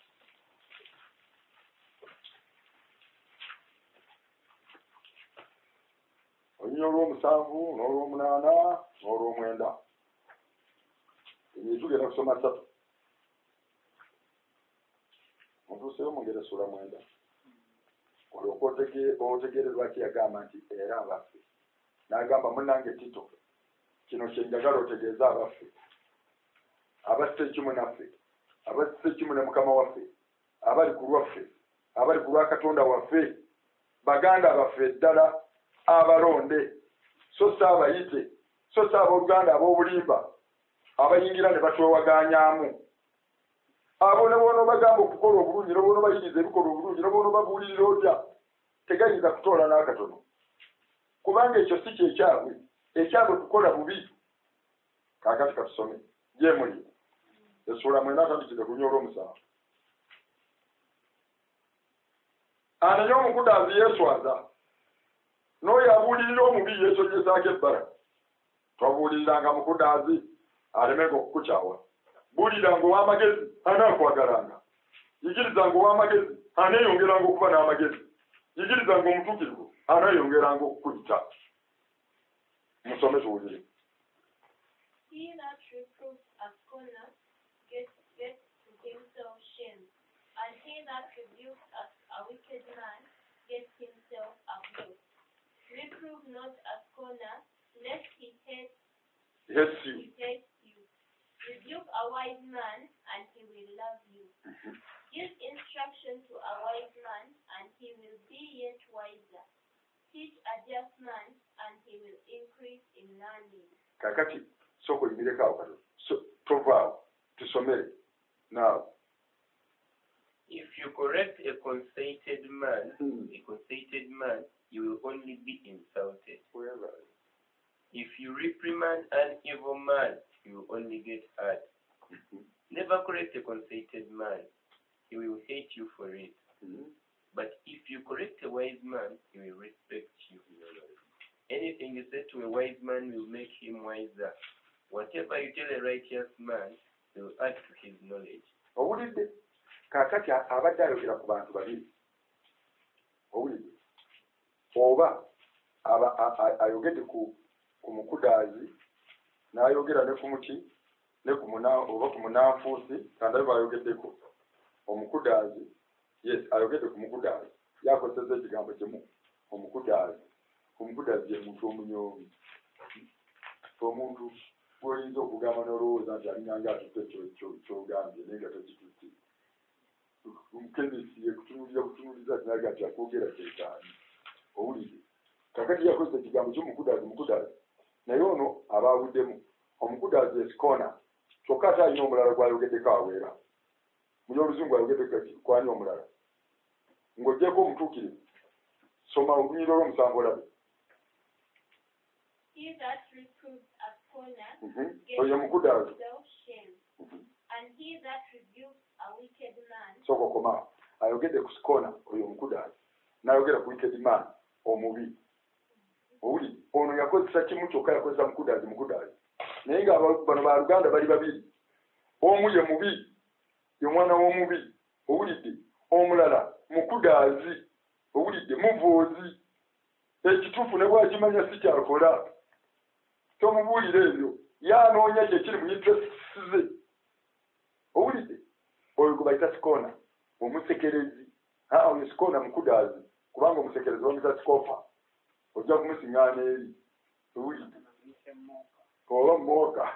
Olunyiriri olw'omusanvu n'olw'omunaana n'olw'omwenda. Ebyo tugenda kusoma ssatu. Mutuuseyo mu ngero essuula mwenda. Olyoka otegeere lwaki yagamba nti era abaffe. N'agamba munnange Tito, kino kye njagala otegeeza abaffe. Abasse ekimu naffe, abasse ekimu ne Mukama waffe, abali ku lwaffe, abali ku lwa Katonda waffe, baganda baffe ddala abalonde, so si abayite, so si abooluganda ab'obulimba, abayingira ne batwewaganyaamu. Abo ne boona bagamba okukola obulungi, ne boona bayiriza ebikola obulungi, ne boona babuulirira otya, tegayinza kutoola n'akatono. Kubanga ekyo si kyekyabwe, ekyabwe kukola bubi. Kaakati katusome. Gye muli. Essuula mwenda atandikire ku lunyiriri olw'omusanvu. Anenya omukudaazi yeeswaza. N'oyo abuulirira omubi yeesogyezaako ebbala. Tobuuliriranga mukudaazi alemenga okukukyawa. Buuliranga ow'amagezi anaakwagalanga. Yigirizanga ow'amagezi aneeyongeranga okuba n'amagezi. Yigirizanga omutuukirivu aneeyongeranga okukuyita. Musome tuwulire. He that reproves a scholar gets, gets to himself shame, and he that rebukes a, a wicked man gets himself a blow. Reprove not a scholar, lest he hate, Yes, you. he hates you. get wiser. Teach a just man, and he will increase in learning. Kakati soko imireka awo so tovaawo tusomere now. If you correct a conceited man, Hmm. a conceited man, you will only be insulted. Wherever. If you reprimand an evil man, you will only get hurt. Never correct a conceited man. He will hate you for it. Hmm. But if you correct a wise man, he will respect you. Anything you say to a wise man will make him wiser. Whatever you tell a righteous man will add to his knowledge. Owulidde kakati abadde ayogera ku bantu babiri. Owulidde oba aba ayogedde ku ku mukudaazi n'ayogera ne ku muti ne ku muna oba ku munanfuusi kandi ayo bayogeddeko omukudaazi. Yes, ayogedde ku mukudaazi yakozesa ekigambo kimu omukudaazi. Omukudaazi ye muntu omunyoomi, omuntu gw'oyinza okugamba n'olowooza nti alinganga atutte ky'ogambye naye nga tokitutte. Omukemesi yekutunuulira butunuuliza tinaga nti akwogera kyetaani. Owulidde kakati yakozesa ekigambo ky'omukudaazi mukudaazi naye ono aba abuddemu omukudaazi esikona kyokka ate alina omulala gwayogeddeko aweera. Muli oluzungu ayogeddeko kwani omulala ng'oggyeko omutuukirivu soma olunyiriro olw'omusanvu olabe. He that reproves a scorner Mhm. gets Oyo mukudaazi. without shame, and he that rebukes a wicked man soko koma ayogedde ku sikona oyo omukudaazi n'ayogera ku wicked man omubi. Owuli ono yakozesa kimu kyokka yakozesa mukudaazi mukudaazi naye nga bano ba Luganda bali babiri. Omu ye mubi ye mwana w'omubi. Owulidde omulala mukudaazi. Owulidde muvoozi. Ekituufu ne bw'akimanya si kyakola tomubuulira ebyo yaanoonya kye kiri mu interests ze. Owulidde oyo gwe bayita sikona omusekerezi. aa oyo sikona mukudaazi kubanga omusekerezi bamuyita sikofa ojja kumusiŋŋaana eri. Owulidde oba mooka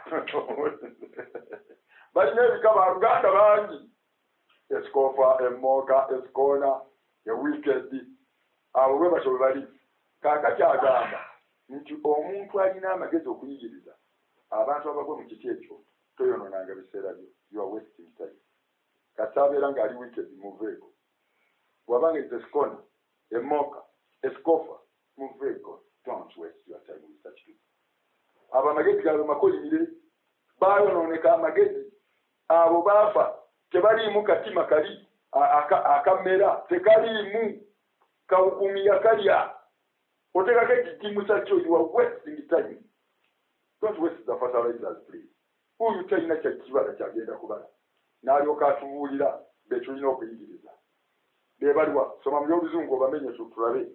balina ebika ba Luganda bangi esikofa emooka esikona ewiikedi abo bwe batyo bwe bali. Kaakati agamba nti omuntu alina amagezi okuyigiriza abantu abagwa mu kiti ekyo toyonoonanga biseera byo. You are wasting time. Kati abeera ng'ali wicked muveeko. Bw'abanga is esikona emooka esikofa muveeko. Don't waste your time with such people. Abo amagezi gaabwe makolire baayonooneka amagezi abo baafa tebaliimu katima kali akammera tekaliimu kawukumiya kalya otekako ekigimusa kyo. You are wasting time. Don't waste the fertilizers please. Oyo talina kyakibala kyagenda kubala n'alyoka atubuulira be tulina okuyigiriza. Be baliwa soma mu by'oluzungu obamenye tulabe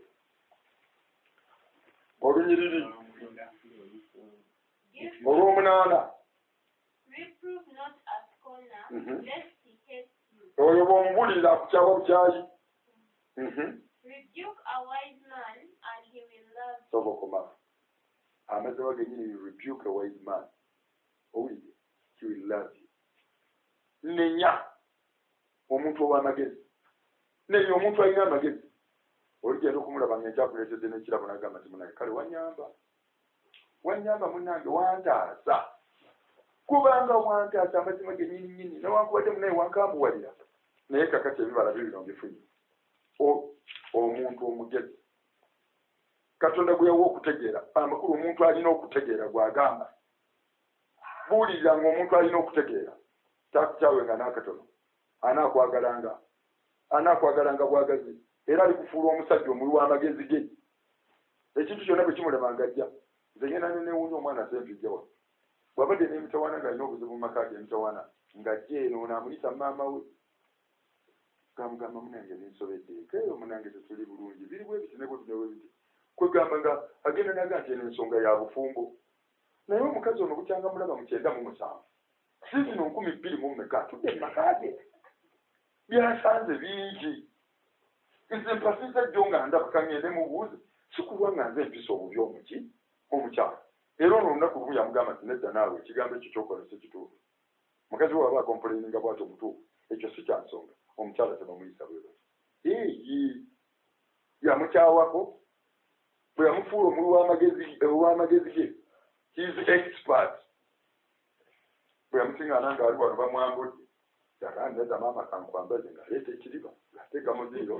olunyiriri olw'omunaana. reprove not a scorner, Mhm. lest he hates you. Oyo bw'omubulira akukyawa bukyayi. Mhm. Rebuke a wise man, and he will love you. Sobo koma. Amazewa genyini you rebuke a wise man. Owulidde he will love you. Nenya omuntu ow'amagezi. Nenya omuntu alina amagezi. Oligenda okumulaba ng'ekyakuleetedde n'ekirabo n'agamba nti munange kale wanyamba. Wanyamba munnange wantaasa. Kubanga wantaasa amazima gennyini nnyini newankubadde munaye wankambuwalira. Naye kakati ebibala bibino mbifunye. Omuntu omugezi. Katonda gwe yawa okutegeera amakulu omuntu alina okutegeera gw'agamba. Buulirira ng'omuntu alina okutegeera takukyawenga n'akatono. Anaakwagalanga anaakwagalanga bwagazi era alikufuula omusajja omuli w'amagezi ge. Ekintu kyonna bwe kimulemanga ajja nze ngenda nenewuunya omwana sempijja wa bw'abadde n'emitawaana ng'alina obuzibu mu maka ge emitawaana ng'ajja eno n'amuyita maama we gamugamba munange ninsobedde ekeeyo munange tetuli bulungi biri bwe biti ne bwe bino bwe biti kwegamba nga agenda naga nti eno ensonga ya bufumbo naye omukazi ono bukyanga mulaba mu kyenda mu musanvu si zino nkumi bbiri mu mmeka atudde mu maka ge byasanze bingi nze mpasiza jjo nga ndaba kangende mubuuze sikulwa nga nze empisa obubi omuki omukyalo era ono olunaku lumu yamugamba nti nedda naawe ekigambo ekyo kyokola si kituufu. Mukazi we waba akompuleininga bw'atyo omutuufu ekyo si kya nsonga omukyala tebamuyisa bwe batyo. Eyi yamukyala yamukyawako bwe yamufuula omuli w'amagezi w'amagezi ge his expert bwe yamusiŋŋaana ng'ali wano bamwambudde yakandaza maama kankwambaze ng'aleeta ekiriba ng'ateeka muziiro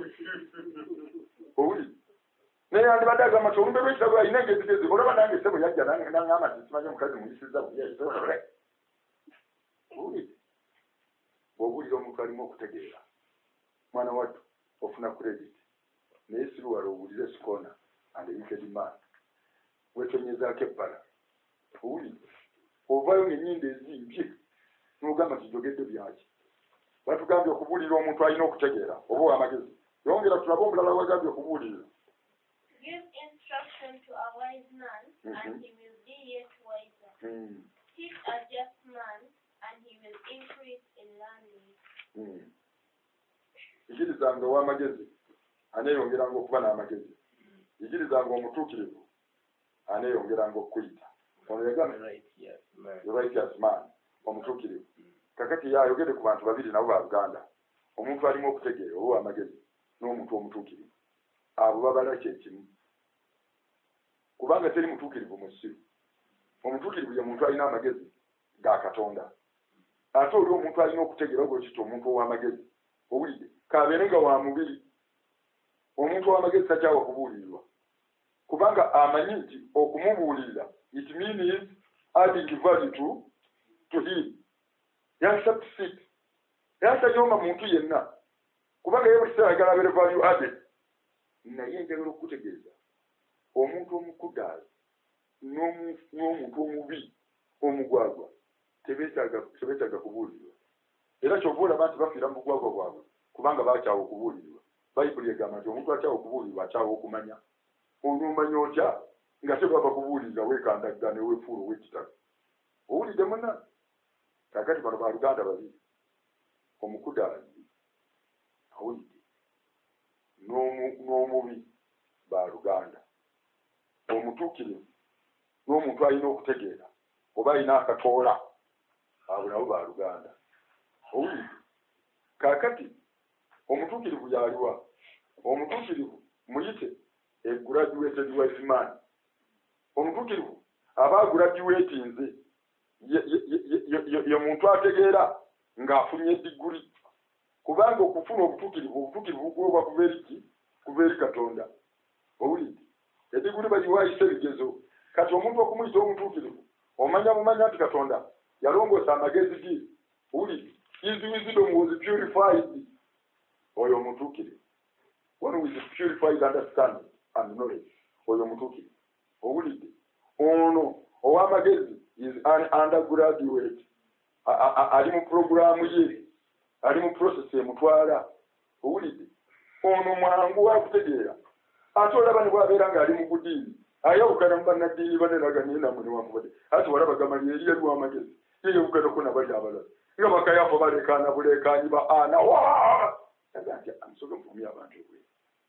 owuli naye yandibadde agamba nti olumbe lw'ekitabo alina engezigezi olaba nange ssebo yajja naŋŋamba nti simanyi omukazi muyisiza buyeole owuli bw'obuulira omuntu alimu okutegeera mwana wattu ofuna credit naye siruwala owulire sikona and wicked man wetonyezaako ebbala owulire ovayo ng'ennyindo ezimbye n'ogamba kijogedde byaki batugambye okubuulira omuntu alina okutegeera oba ow'amagezi yongera tulabe omulala wagambye okubuulirira. Give instruction to a wise man, mm-hmm. and he will be yet wiser. Mm. Teach a just man, and he will increase in learning. Mm. Ikirizanga ow'amagezi aneeyongeranga okuba n'amagezi. Ikirizanga omutuukirivu aneeyongeranga okuyita. Ono yagambye the righteous man omutuukirivu. Kakati yayogedde ku bantu babiri nabo ba Uganda. Omuntu alimu okutegeera oba amagezi n'omuntu omutuukirivu. Abo babala kyekimu. Kubanga teri mutuukirivu mu ssiru. Omutuukirivu ye muntu alina amagezi ga Katonda. Ate oli omuntu alina okutegeera ogwo kiti omuntu ow'amagezi. Owulidde kaabeere nga wa mubiri. Omuntu ow'amagezi takyawa kubuulirirwa. Kubanga amanyi nti okumubuulirira it means adding value to, to him. Yansa sit. Yansa nyoma muntu yenna. Kubanga ye buli kiseera ayagala abeere value added. Naye njagala okutegeeza omuntu omukudaazi n'omuntu omubi omugwagwa tebeetaaga kubuulirwa. Era kyova olaba nti bafiira mu bugwagwa bwabwe kubanga baakyawa okubuulirwa. Bayibuli egamba nti omuntu akyawa okubuulirwa akyawa okumanya. Olumanya otya nga tebaba kubuulirira weekandagga ne weefuula ow'ekitalo. Owulidde munna? Kaakati bano ba Luganda babiri. Omukudaazi awulidde n'omubi ba Luganda. Omutuukirivu n'omuntu alina okutegeera oba alina akatoola abo nabo ba Luganda. Owulidde? Kaakati omutuukirivu yaliwa? Omutuukirivu muyite a graduated wise man. Omutuukirivu aba aguraduatinze ye muntu ategeera ng'afunye diguli. Kubanga okufuna obutuukirivu obutuukirivu bugobwa kuva eri ki? Kuva eri Katonda. Owulidde? Ediguli bagiwaayisa ebigezo. Kati omuntu okumuyita omutuukirivu omanya bumanya nti Katonda yalongoosa amagezi ge. Owulidde? His wisdom was purified. Oyo omutuukirivu. One with purified understanding and knowledge. Oyo omutuukirivu. Owulidde? Ono ow'amagezi is an undergraduate. Ali mu programu ye. Ali mu process emutwala. Owulidde? Ono mwangu wa kutegeera. Ate olaba ne bw'abeera ng'ali mu budiini. Ayawukana mu bannaddiini baneraganye namwe newankubadde. Ate walaba Gamaliyeeri yali w'amagezi. Ye yawukana ko nabali abalala. Nga Bakayafa balekaana buleekaanyi ba Ana. Waa! Naga nti amusoge muvumye abantu ebweru.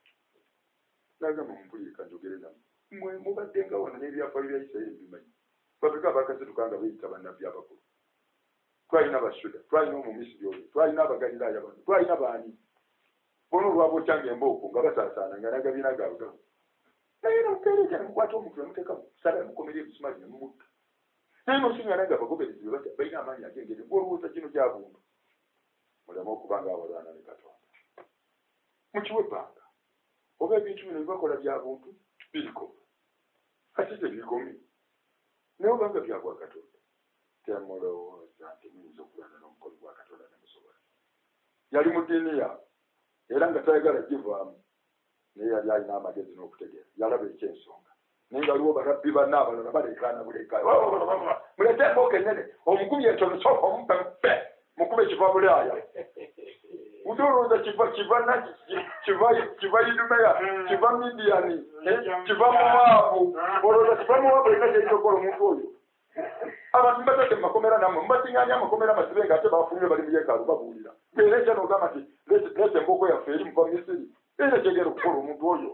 Nagamba mumpulire kanjogere nammwe. Mmwe mubadde nga wano n'ebyafaayo bya Isirayiri bimanyi. Babeka abakasituka nga beeyita bannabbi abakulu. Twalina Abashuda, twalina Omumisiri oyo, twalina Abagaliraaya bano, twalina baani. Bona olwaba okyanga embooko nga basaasaana nga nagabiina gaabwe. Naye n'omupeereza nemukwata omuntu nemuteekamu sala nemukomera ebisumaali ne mumutta. Naye n'osinga nange abagoberezi be batya balina amaanyi ag'engeri gw'olowooza kino gyabuntu. Muleme okuba ng'abalwana ne Katonda. Mukiwe ebbanga. Oba ebintu bino bibakola bya buntu biriko. Ate tebikomye. Naye obanga byagwa Katonda. Temulowooza nti muyinza okulwana n'omukono gwa Katonda ne musobola. Yali mu ddiini yaabwe era nga tayagala givaamu. Naye yali alina amagezi n'okutegeera. Yalaba ekyensonga. Naye nga waliwo barabbi banne abalala balekaana buleekaana. Muleete embooka ennene. Omukubye entono sooka omumpe mpe. Mukube kiva Bulaaya. Udolooza kiva kiva naki kiva kiva Idumeya kiva Midiani kiva Moabu. Olowooza kiva Moabu era kyekikola omuntu oyo. Abantu mbatadde mu makomera nammwe mubasingaanya amakomera amasibe ng'ate bafunye bali mu yeekaalu babuulira. Era ekya n'ogamba nti leeta embooko yaffe eri muva Misiri. Era kyegera okukola omuntu oyo.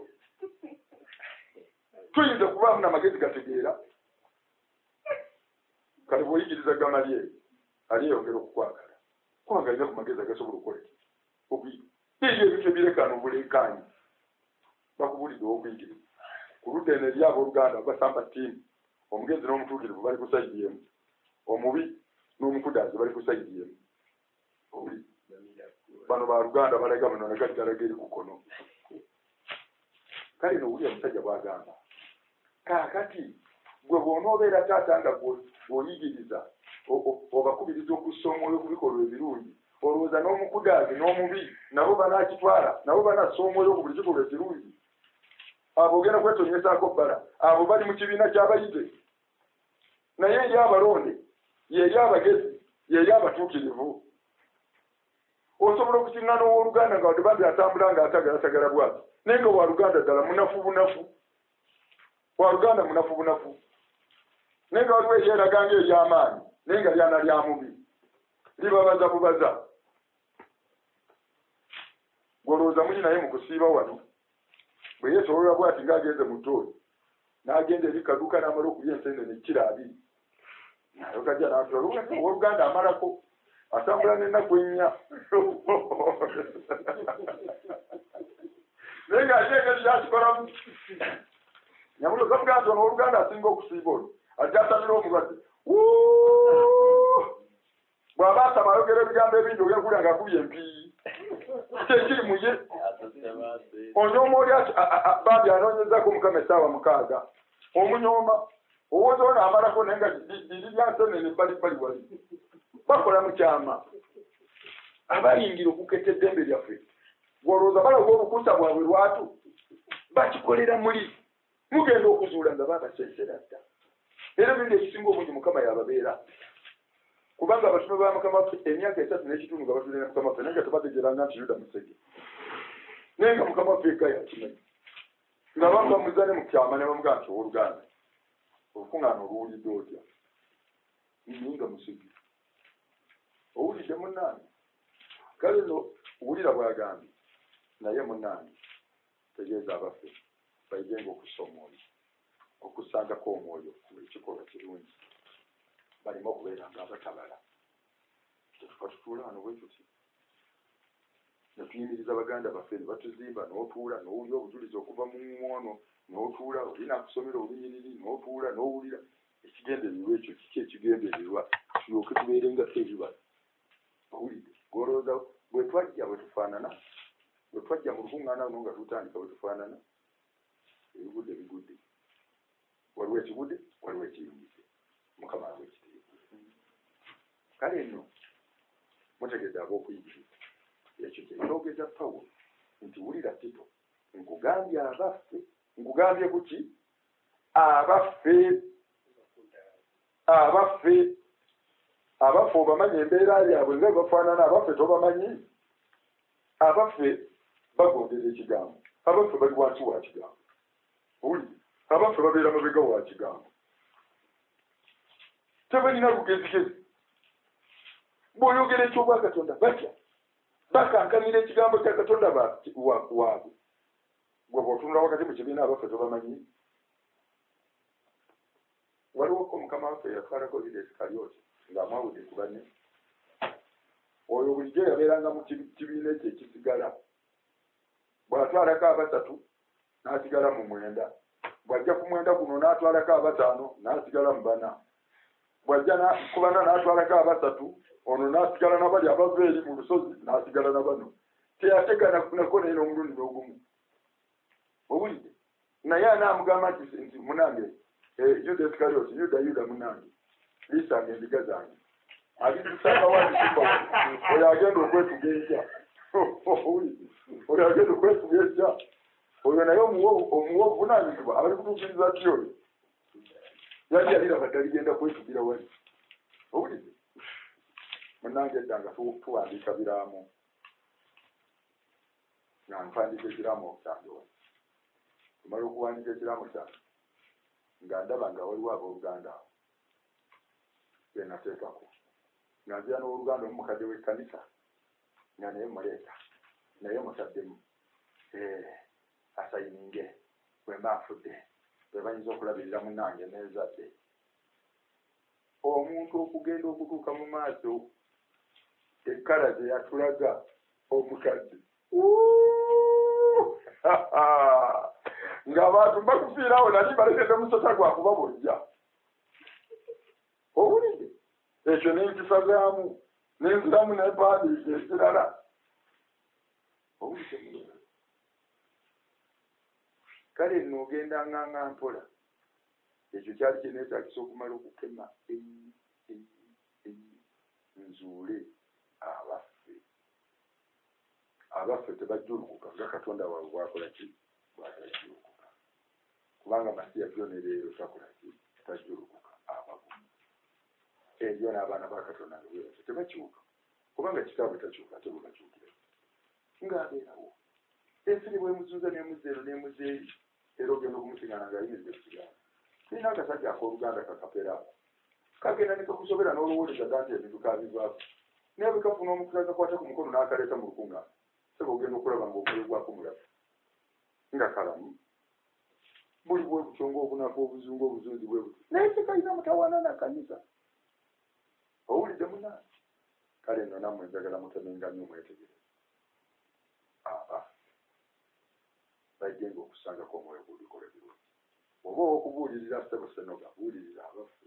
Tuyinza okubaamu n'amagezi gategeera. Kale bw'oyigiriza Gamaliyeeri aliyongera okukwagala. Kwagaliza ku magezi agasobola okukola. Ebyo ebintu ebirekaana obuleekaanyi. bakubulidde okuyigiriza ku ludda eno eri abooluganda basamba ttiimu omugenzi n'omutuukirivu bali ku sayidi emu omubi n'omukudaazi bali ku sayidi emu oli bano baluganda balaga muno nagaddalaga eri ku kkono kale nowulira omusajja bw'agamba kaakati gwe bw'onoobeera taata nga bw'oyigiriza obakubiriza okussa omwoyo ku bikolwa ebirungi olowooza n'omukudaazi n'omubi nabo banaakitwala nabo banassa omwoyo ku buli kikolwa ekirungi abo ogenda kwetonyesaako bbala abo bali mu kibiina ky'abayize naye eri abalonde yeri abagezi yeri abatuukirivu osobola okukiŋŋana ow'oluganda nga wadde bambi atambula nga atagalatagala bwati naye nga waluganda ddala munafu bunafu waluganda munafu bunafu naye nga waliwo eryeraga nga ery'amaanyi naye nga lyana lya mubi libabaza bubaza gwolowooza muli naye mu kusiiba wano bwe yeesololwa bwati ng'agenze mu ttooyi n'agenda eri kaduuka n'amala okulya enseenene kiro abiri nayo kajja n'atula ow'oluganda amalako atambula n'ennaku ennya naye ng'ate engeri kyakikolamu nyamulo gamugaa nti ono oluganda asinga okusiiba ono ajja atamira omulwadde bw'aba asaba ayogera ebigambo ebindi ogenda kuwulira ng'akubye empiiyi kyekiri mu ye onyooma oli bambi anoonyezako omukama essaawa mukaaga omunyooma owooza ono amalako naye nga liri lyansenene ebbalibbali wali bakola mu kyama abayingira okuketta eddembe lyaffe gwolowooza balaga obukuusa bwabwe lwatu bakikolera muli mugenda okuzuula nga babasesera dda era ebindi ekisinga obungi mukama yababeera kubanga abatume ba mukama waffe emyaka esatu n'ekitundu nga batulina mukama waffe naye nga tebategeranga nti yuda musege naye nga mukama waffe eka yakimanyi nga bamu bamuzane mu kyama ne bamugaa nti ow'oluganda olukuŋŋaana oluwulidde otya nga musege owulidde munnange kale no wulira bw'agambye naye munnange tegeeza abaffe bayigenga okussa omwoyo okussangako omwoyo ekikolwa kirungi balina okubeera nga abatabala tetufa tutuula wano bwe tuti ne tuyimiriza baganda baffe ne batuzimba n'otuula n'owulira obujulizi okuva mu mwono n'otuula olina akusomera olunyiriri n'otuula n'owulira ekigendererwa ekyo kiki ekigendererwa tulyoke tubeere nga tebibala owulidde golowooza bwe twajja bwe tufaanana bwe twajja mu lukuŋŋaana luno nga tutandika bwe tufaanana ebigudde bigudde waliwo ekigudde waliwo ekiyingidde mukama awe ekiteefu kale nno mutegedde ab'okuyigiriza ekyo kyekyogeza pawulo nti wulira tito nkugambye abaffe nkugambye kuki abaffe abaffe abaffe obamanyi embeera yaabwe nga bafaanana abaffe tobamanyi abaffe bagondera ekigambo abaffe bali wansi wa kigambo owulire abaffe babeera mabega wa kigambo tebalina lugezigezi bw'oyogera ekyobwa katonda batya bakankanira ekigambo kya katonda waabwe gwe bw'otunula wakati mu kibiina abaffe tobamanyi waliwo mukama waffe yatwalako Yudasi Kalioti ng'amwawudde ku banne oyo bulijjo yabeeranga mu kibiina ekyo ekisigala bw'atwalako abasatu n'asigala mu mwenda bw'ajja ku mwenda guno n'atwalako abataano n'asigala mu bana bw'ajja ku bana n'atwalako abasatu ono n'asigala n'abali abava eri mu lusozi n'asigala na bano teyategana nako naye n'omulundi n'ogumu owulidde naye anaamugamba nti munange Yudasi Kalioti yuda yuda munange liisange endiga zange abitusanga wandisimba oyo agenda okwetuga enkya oyo agenda okwetuga enkya oyo naye omuwa obuvunaanyizibwa abali kutuukiriza ti oyo yali yaliraba ddala ligenda kwetugira wali owulidde munange edda nga tuwandiika biraamu nga nfandiika ekiraamu okyange wali tumala okuwandiika ekiraamu kyange nga ndaba nga waliwo abooluganda awo benateekako nga nzira n'oluganda omumukadde w'ekkanisa nga naye muleeta naye mutaddemu asayininge bwe mba nfudde bwe bayinza okulabirira munnange n'ezadde omuntu okugenda okutuuka mu maaso ekkala ze yatulaga omukadde ng'abantu bakufiirawo nali balekede musota gwakuba bojja owulidde ekyo n'ekisazaamu n'enziramu n'empandiika ekirala owulidde kale nno ogenda nganga mpola ekyo kyali kyeneetagisa okumala okukema nzuule abaffe abaffe tebajjulukuka nga katonda waabwe bwakola ki bwatajjulukuka kubanga masiya byonereero takola ki tajjulukuka abagumu ebyo n'abaana ba katonda ngeweerase tebakyuka kubanga kitaabwe takyuka ate bwe bakyukira ng'abeerawo ensiri bwemuzuuza n'emuzeero n'emuzeeri era ogenda okumusigana ng'ayimiridde kusigana sirina akasajja ak'oluganda kakapera kagenda ne kakusobera n'olowoleza dda nti ebintu kabivaako naye bwe kafuna omukula kakwata ku mukono n'akaleeta mu lukuŋŋaana sebe ogenda okulaba ng'okolebwako mulabe nga kalamu buli bwe butyo ng'obunafu obuzungu obuzuuzi bwe butyo naye tekalina mutawaana na kanisa owulidde munaani kale nno nammwe njagala mutemenga nnyo mwetegereze aba bajjenga okusangako omwoyo gulikola birungi oba okubuulirira ssebo senoga buulirira abaffe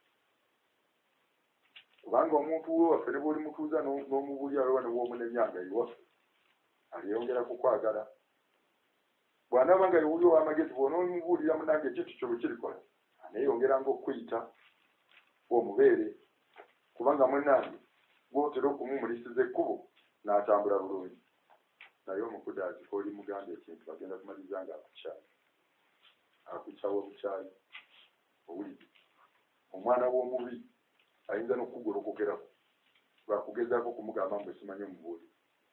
kubanga omuntu we waffe ne bwoli mutuuza n'omubuulira lwa ne bw'omunenyanga ewaffe aliyongera kukwagala bw'anaaba nga yewuli ow'amagezi bw'onoomubuulira munange ekintu kyo bwe kirikola aneeyongeranga okuyita omubeere kubanga munange gw'otera okumumulisiza ekkubo n'atambula bulungi naye omukudaazi kooli muganda ekintu agenda kumaliza nga akukyayi akukyawa obukyayi owulidde omwana w'omubi ayinza n'okukugolokokerako lwakugezaako okumugamba mbwe simanyi omubuuli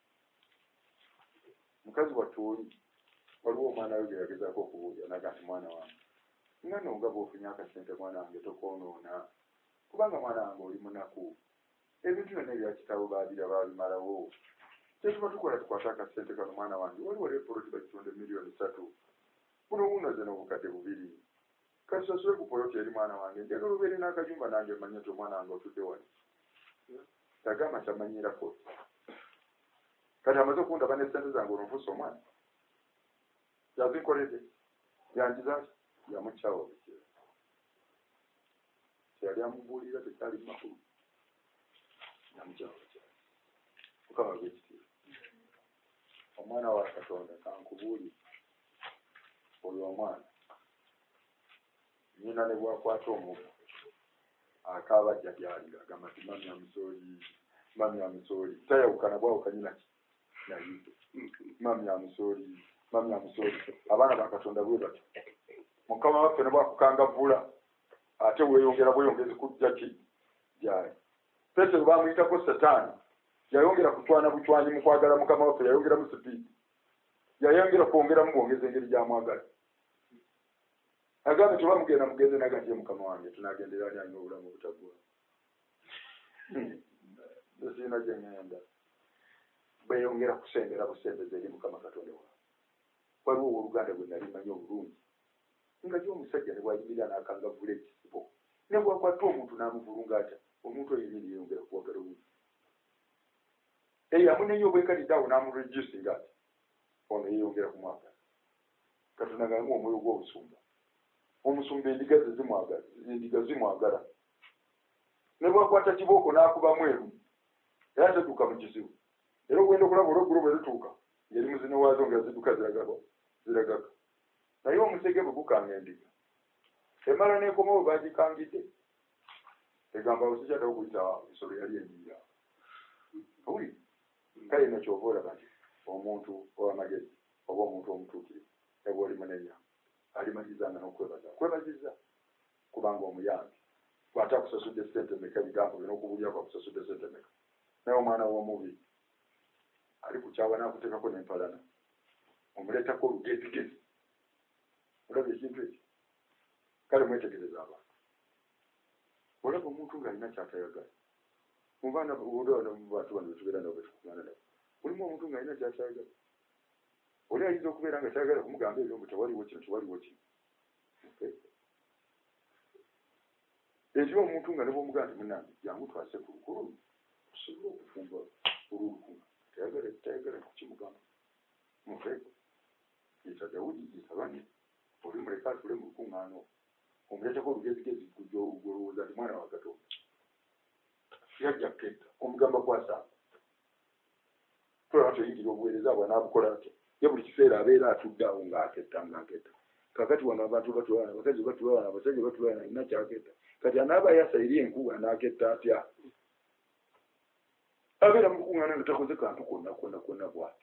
mukazi wattu oli waliwo omwana we ge yagezaako okubuulira naga nti mwana wange nga nonga bw'ofunye akasente mwana wange tokoonoona kubanga mwana wange oli munaku ebintu byonna ebyakitabo baabira baabimalawo kyetuba tukola tukwata akasente kano mwana wange waliwo leepoloti bakitonde miliyoni ssatu buno bunoze n'obukadde bubiri kasasule ku poloti eri mwana wange njagala obeere n'akajumba nange manye nti omwana wange otudde wali yagamba kyamanyirako kati amaze okundaba n'essente zange olonfuusa omwana yazinkoledde yanjizaki yamukyawo bikira kyeyali amubuulira tekyali makulu yamukyawo bikira mukama gwekitiibwa omwana wa katonda kankubuulire oyo omwana nnyina ne bwakwata omugu akaabajja gyalira agamba ti mami amusooli mami amusooli tayawukana bwawukanyinaki nayize mami amusooli mami amusooli abaana ba katonda bwe batyo mukama waffe ne bwakukangavvula ate weeyongera bweyongezi kujja ki gyali petero baamuyitako setaani yayongera kutwana bucwanyi mu kwagala mukama waffe yayongeramu sipiidi yayongera kwongeramu bwongeza engeri gyamwagala agambe tebamugenda mugenze nagantiye mukama wange tunagendera ani alina obulamu obutagwa esiina gye ŋŋenda bweyongera kusembera busembeza eri mukama katonda wawe waliwo owooluganda gwe nali manyi obulungi nga gyomusajja ne bwayimirira n'akangavvula ekisibo ne bwakwata omuntu n'amuvulunga atya omuntu oyo yennyini yeyongera kuwagala obulungi eyo amunenya obwenkanidde awo n'amureducinga ati ono yeyongera kumwagala katonda ngalimu omwoyo gw'obusumba omusumba endiga ze zimwagala endiga zimwagala ne bwakwata kibooko n'akuba mweru era tedduka mu kizibu era ogenda okulaba olweggulo bwe zituuka ngeri muzine waazo nga zidduka ziragaba ziragaka naye omusege bwe gukanga endiga emala n'ekomawo baagikangidde egamba osikyaddawo okuyita ensolo yali endiira owuli kale no kyova olaba nti omuntu ow'amagezi oba omuntu omutuukirivu eba oli munenya alimanyizanga n'okwebaza kwebaziza kubanga omuyambi bw'ate akusasudde sente meka ebigambo byona okubulyako akusasudde sente meka naye omwana w'omubi ali kukyawa n'akuteekako n'empalana omuleetako olugezigezi olaba ekintu ekyo kale mwetegereza abantu olaba omuntu ng'alina kyatayagala mubaana bantu bano betubeera nabo betukugana nabo mulimu omuntu ng'alina kyatayagala oli ayinza okubeera nga kyagala kumugamba ebyo mbu tewaliwo kino tewaliwo kino ekyo omuntu nga ne bw'omugamba nti munange jangu twase ku lukulu tusobole okufumba olwolukunga tayagala tayagala kukimugamba muveeko yita Dawudi yita bane oli muleka atule mu lukuŋŋaano omuleeteko olugezigezi gwolowooza nti mwana wa Katonda yajja ketta omugamba kwasa tulaba tuyingira obuweereza bwa n'abukola ate ye buli kiseera abeera atudde awo ng'aketta ng'aketta kakati wano abantu batulwana abakazi batulwana abasajja batulwana alina kyaketta kati anaaba yasa eri enku anaaketta atya abeera mu lukuŋŋaana nga takoze kantu konna konna konna bwati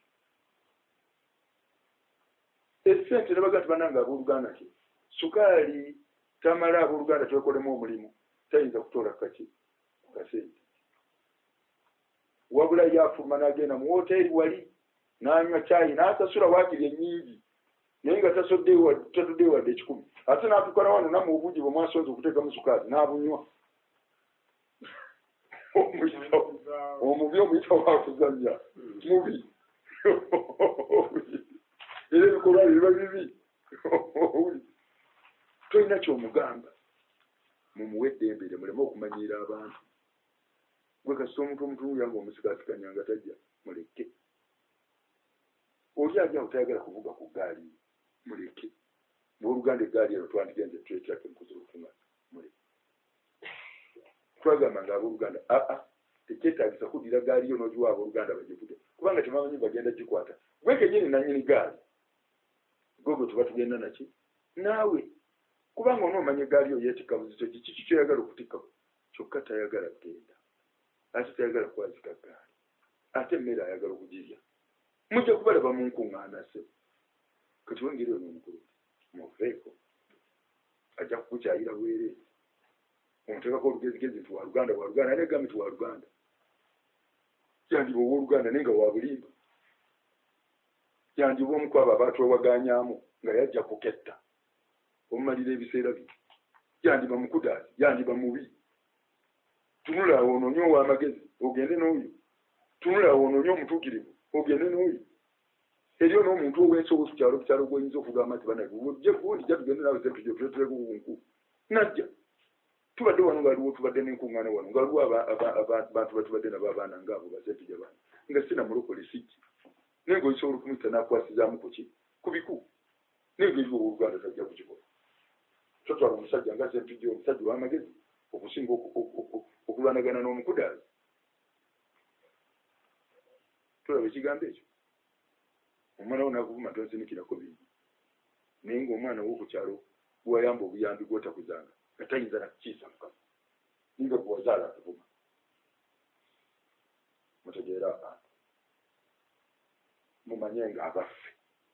essente nebaga nti bananga abooluganda ki sukaali tamala abooluganda twekolemu omulimu tayinza kutoola kaki kasente wabula yafuluma n'agenda mu woteeri wali n'anywa caayi n'asasula waakiri ennyingi naye nga tatudde wadde ekikumi ate n'atukana wano namu obungi bwe mwasoza okuteekamu sukaali n'abunywa omubi omuyita wakuzannya mubi era ebikolwa biba bibi tolina kyomugamba mumuwe eddembere muleme okumanyiira abantu gwe kasita omuntu omutundu yange omusikaasikanya nga tajja muleke oli ajja otayagala kuvuga ku gaali muleke booluganda eggaali ero twandigenze twetyako enkuzi olukunga muleke twagamba nga abooluganda aa tekyetaagisa kuddira gaali yo n'ogiwa abooluganda bagivute kubanga tebamanyi bagenda gikwata gwe kenyini nanyini gaali gwe tuba tugenda naki naawe kubanga onoomanya eggaali yo yeetikka buzito ki kiki kyoyagala okutikkako kyokka tayagala kgenda ate tayagala kwazika gaali ate emmere ayagala okugirya mujja kubalaba mu nkuŋŋaana se kati wengeri ono omukulu muveeko ajja kukukyayira bwereere omuteekako olugezigezi nti waluganda waluganda ane gambe nti waluganda yandiba owooluganda naye nga wabulimba yandiba omukwabo abatwewaganyaamu nga yajja kuketta omumalira ebiseera bye yandiba mukudaazi yandiba mubi tunula awo onoonye ow'amagezi ogende n'oyo tunula awo onoonye omutuukirivu ogende n'oyo eriyo n'omuntu ow'ensobo ku kyalo kukyalo gwoyinza okugamba nti banaye ojje gundi jja tugende nawe se tujje tuleetuleko kunku najja tubadde wano ngaaliwo tubadde n'enkuŋŋaana wano ngaaliwo abantu batubadde nabo abaana ngaabo basentujja baana nga sina mulokole sijji naye ng'oyisobola okumuyita n'akwasizaamu ku ki ku biku naye ng'eriwo owooluganda tajja kukikola totwala omusajja nga sentujja omusajja ow'amagezi okusinga okulwanagana n'omukudaazi tulaba ekigambo ekyo omwana wo nakuvuma tonsinikirako bingi naye ng'omwana w'okukyalo gwayamba obuyambi gwotakuzanga nga tayinza nakukiisa mukama ninga gwewazaala atuvuma mutegeera abantu mumanye nga abaffe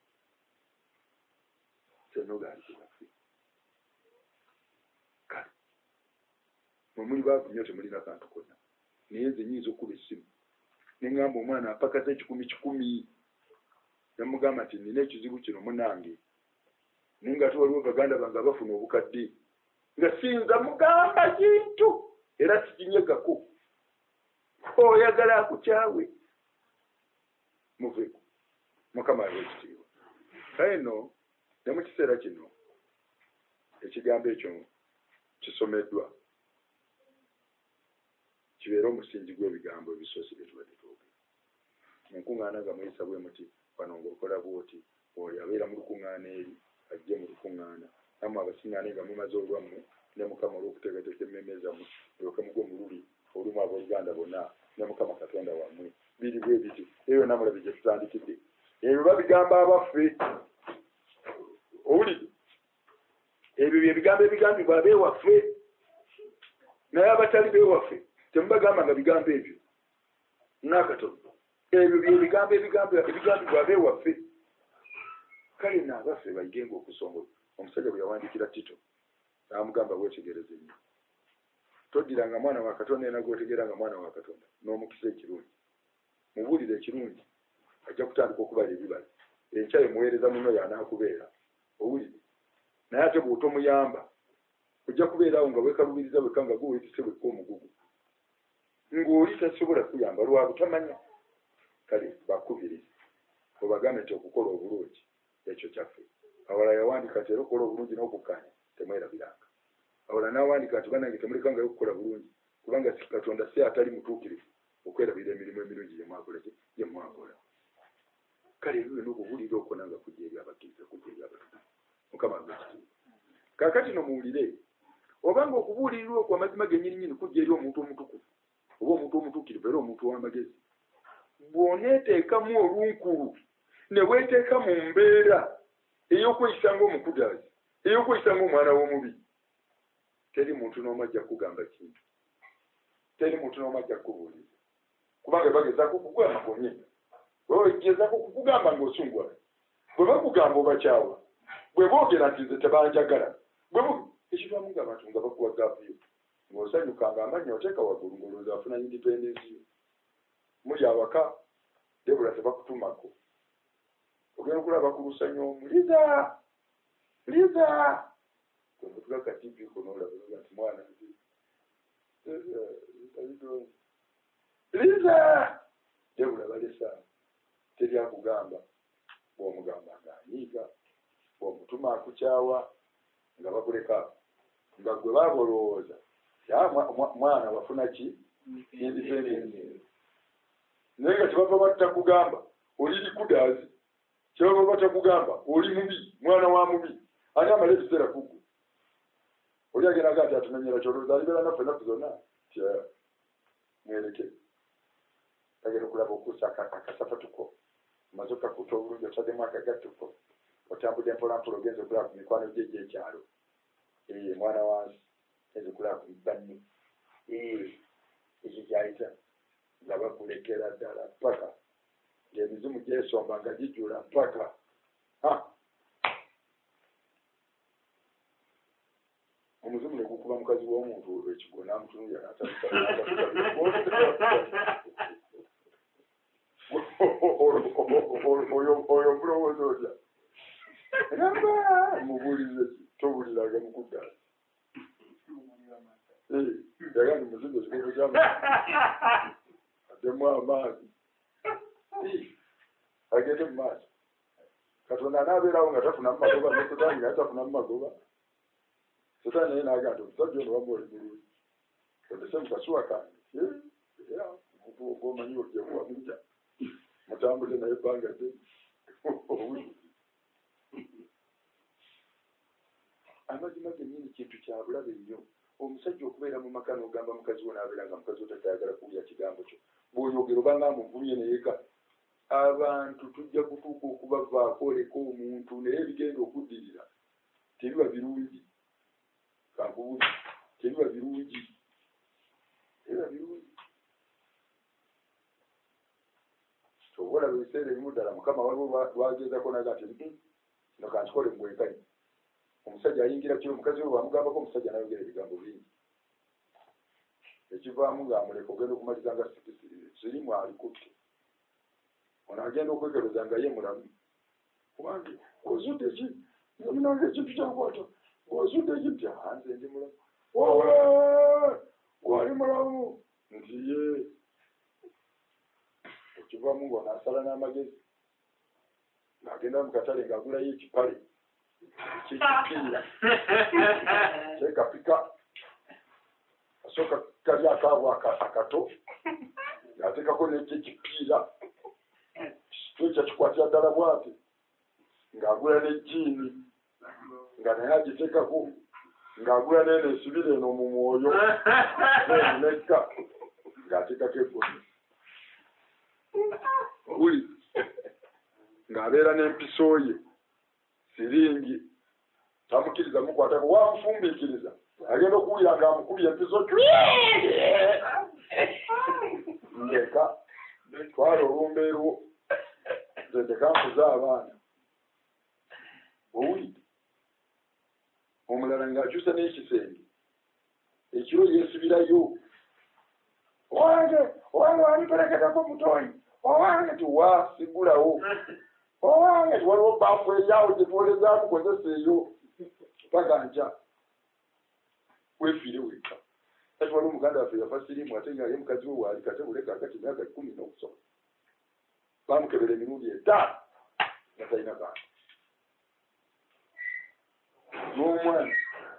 senogaali tebaffe kale mwemuli baavu nnyo temulina kantu konna naye nze nyinza okuba essimu neŋŋamba omwana apakaza ekikumi kikumi namugamba nti nina ekizibu kino munange naye nga ate waliwo baganda bange abafuna obukadde nga siyinza mugamba kintu era sikinyegako oyagala akukyawe muveeko mukama aliwo ekitiibwa kale no ne mu kiseera kino ekigambo ekyo kisomeddwa kibeere omusingi gw'ebigambo ebisoose bye tubadde twogera mu nkuŋŋaana nga muyisa bwe muti wano ng'okola bw'oti oyo abeera mu lukuŋŋaana eri ajje mu lukuŋŋaana nammwe abasiŋŋaane nga mumaze olwammwe ne mukama olw'okuteekateeka emmeme zammwe olyoke mugwe mu luli olumu abooluganda bonna ne mukama katonda wammwe biri bwe biti eyo namulabe gye tutandikidde ebyo babigamba abaffe owulidde ebyo bye bigambo ebigambibwa abeewaffe naye abatali beewaffe temubagamba nga bigambo ebyo nakatono ebyo bye bigambo ebigambibwa abeewaffe kale naabaffe bayigenga okusongola omusajja bwe yawandikira Tito n'amugamba weetegereze nnyo toddiranga mwana wa Katonda era gw'otegeranga mwana wa Katonda n'omukisa ekirungi mubuulire ekirungi ajja kutandika okubala ebibala enkya emuweereza muno y'anaakubeera owulire naye ate bw'otomuyamba ojja kubeeraawo nga weekalubiriza wekka nga gwe weetise wekka omugugu ng'oli tasobola kuyamba lwa butamanya kale bakubiriza obagambe nti okukola obulungi ekyo kyaffe awala yawandika nti era okukola obulungi n'okukkaanya temwerabiranga awala n'awandika nti banange temulekangayo okukola bulungi kubanga Katonda si atali mutuukirivu okwerabira emirimu emirungi gye mwakola gye mwakola kale lwe n'okubulira okonanga kujja eri abakkiriza kujja eri abatukuvu mukama ngekitiibwa kaakati no muwulire obanga okubuulirira okwo amazima gennyininyini kujja eri omuntu omutukuvu oba omuntu omutuukirivu era omuntu w'amagezi bw'oneeteekamu olunkulu ne weeteeka mu mbeera ey'okweyisa ng'omukudaazi ey'okweyisa ng'omwana w'omubi teri muntu n'omu ajja kugamba kintu teri muntu n'omu ajja kubuuliriza kubanga bagezaako kugwa amakomye gezaako kukugamba ng'osungwa bwe bakugamba obakyawa bwe boogera nti nze tebanjagala ekivaamu ng'abantu nga bakuwa gaavuyo ng'osanyuka ng'amanya oteeka waggulu ng'olowooza afuna indipendensi yo muli awaka debula tebakutumako ogenda okulaba ku lusanyu omu liza liza kwenotulaka tivi konoolaba nti mwana liza debula balesa teri akugamba bw'omugamba ng'anyiiga bw'omutuma akukyawa nga bakuleka nga gwe baabolowooza mwana wafuna ki independence naye nga tebava batakugamba oli likudaazi kyebava batakugamba oli mubi mwana wa mubi ani amala ebiseera kugwe oli agendaga nti atumenyera kyolowooza alibeera naffe ennaku zonna tya mwereke agenda okulaba okuusa akasapatuko omaze okakuta obulungi otaddemu akagattuko otambudde mpolampola ogenza okulaba ku mikwano gye gy'ekyalo mwana wansi genza okulaba ku banne ekyo kyayita nga bakulekera ddala ppaka ng'emizimu gyesomba nga gijjula ppaka omuzimu ne gukuba mukazi w'omuntu ekigo n'amutunulira oyo mulowooza otya amba mubuulize tobuliraga mukuddaala yagandi muzimu ekigogo kyama addemu amazi agende mu maaso katonda anaabeerawo nga tafunamu magoba ne setaani nga tafunamu magoba setaani naye naga nti omusajja ono wamuoli bulungi odese mukasuwa kange omuntu ogwomanyi ojemuwamuja mutambule naye ebbanga ddene amazima gennyini kintu kya bulabe nnyo omusajja okubeera mu maka n'ogamba mukazi we n'abeera nga mukazi we tatayagala kuwulira kigambo kyo bw'oyogera obanga amuvumye nayeka abantu tujja kutuuka okubavaako oleka omuntu naye ebigenda okuddirira tebiba birungi kankubuli tebiba birungi tebiba birungi tobolaba ebiseera ebimu ddala mukama waliwo lwagezako naga nti no kankikole mubwenkanyi omusajja ayingira kiro mukazi we wamugambako omusajja nayogera ebigambo bingi ekivaamu ng'amuleka ogenda okumaliza nga sirimu alikutte ono agenda okwegereza nga ye mulamu wange ozudde ki namunanga ekintu kyakwata ozudde ki nti anze ndi mulamu wowe wali mulamu nti ye ekivaamu ng'onaasala n'amagezi ng'agenda mu katale ng'agulayo ekipale kyekipiira kyekapika asooka kali akaabo akato ng'ateekako nekyekipiira ekyo kikwatira ddala bwati ng'agula n'ejjiini nga naye agiteekako ng'agula neeno esibira eno mu mwoyo nekka ng'ateekako eggoni buli ng'abeera n'empiso ye siringi tamukkiriza mukwatako wamufumbiikiriza agenda okuwulira ng'amukubye empiso ndeka twala olumbeerwo nze tekankuza abaana owulidde omulala ng'akyusa n'ekisenge ekiro yeesibirayo owange owange wanipereketako mutoyi owange tiwasigulawo owange tiwaliwo baafu eryawo gyetuwolezaamu kozesa eyo paka nca wefiire wekka kati waliwo omuganda waffe yafa sirimu ate nga ye mukazi we waali kate buleka akati emyaka kumi n'okusoma bamukebera emirundi etaano nga talina kantu n'omwana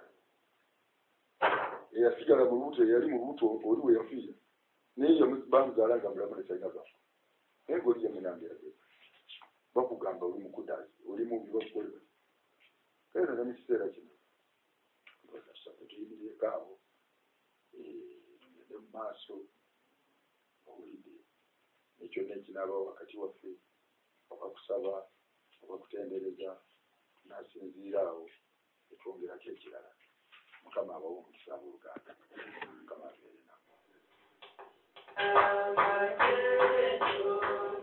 eyasigala mu lubuto eyali mu lubuto oli we yafiira naye bamuzaala nga mulamu ne talina kantu naye ng'oli yamunangerageza bakugamba oli mukudazi oli mubi bakukolera kale naga mu kiseera kino tuyimireko awo ngende mu maaso owulidde ekyo nekinaaba wakati waffe okakusaba okakutendereza nasinziira awo etwongerako ekirala mukama abawo omukisa abooluganda mukama abeere namo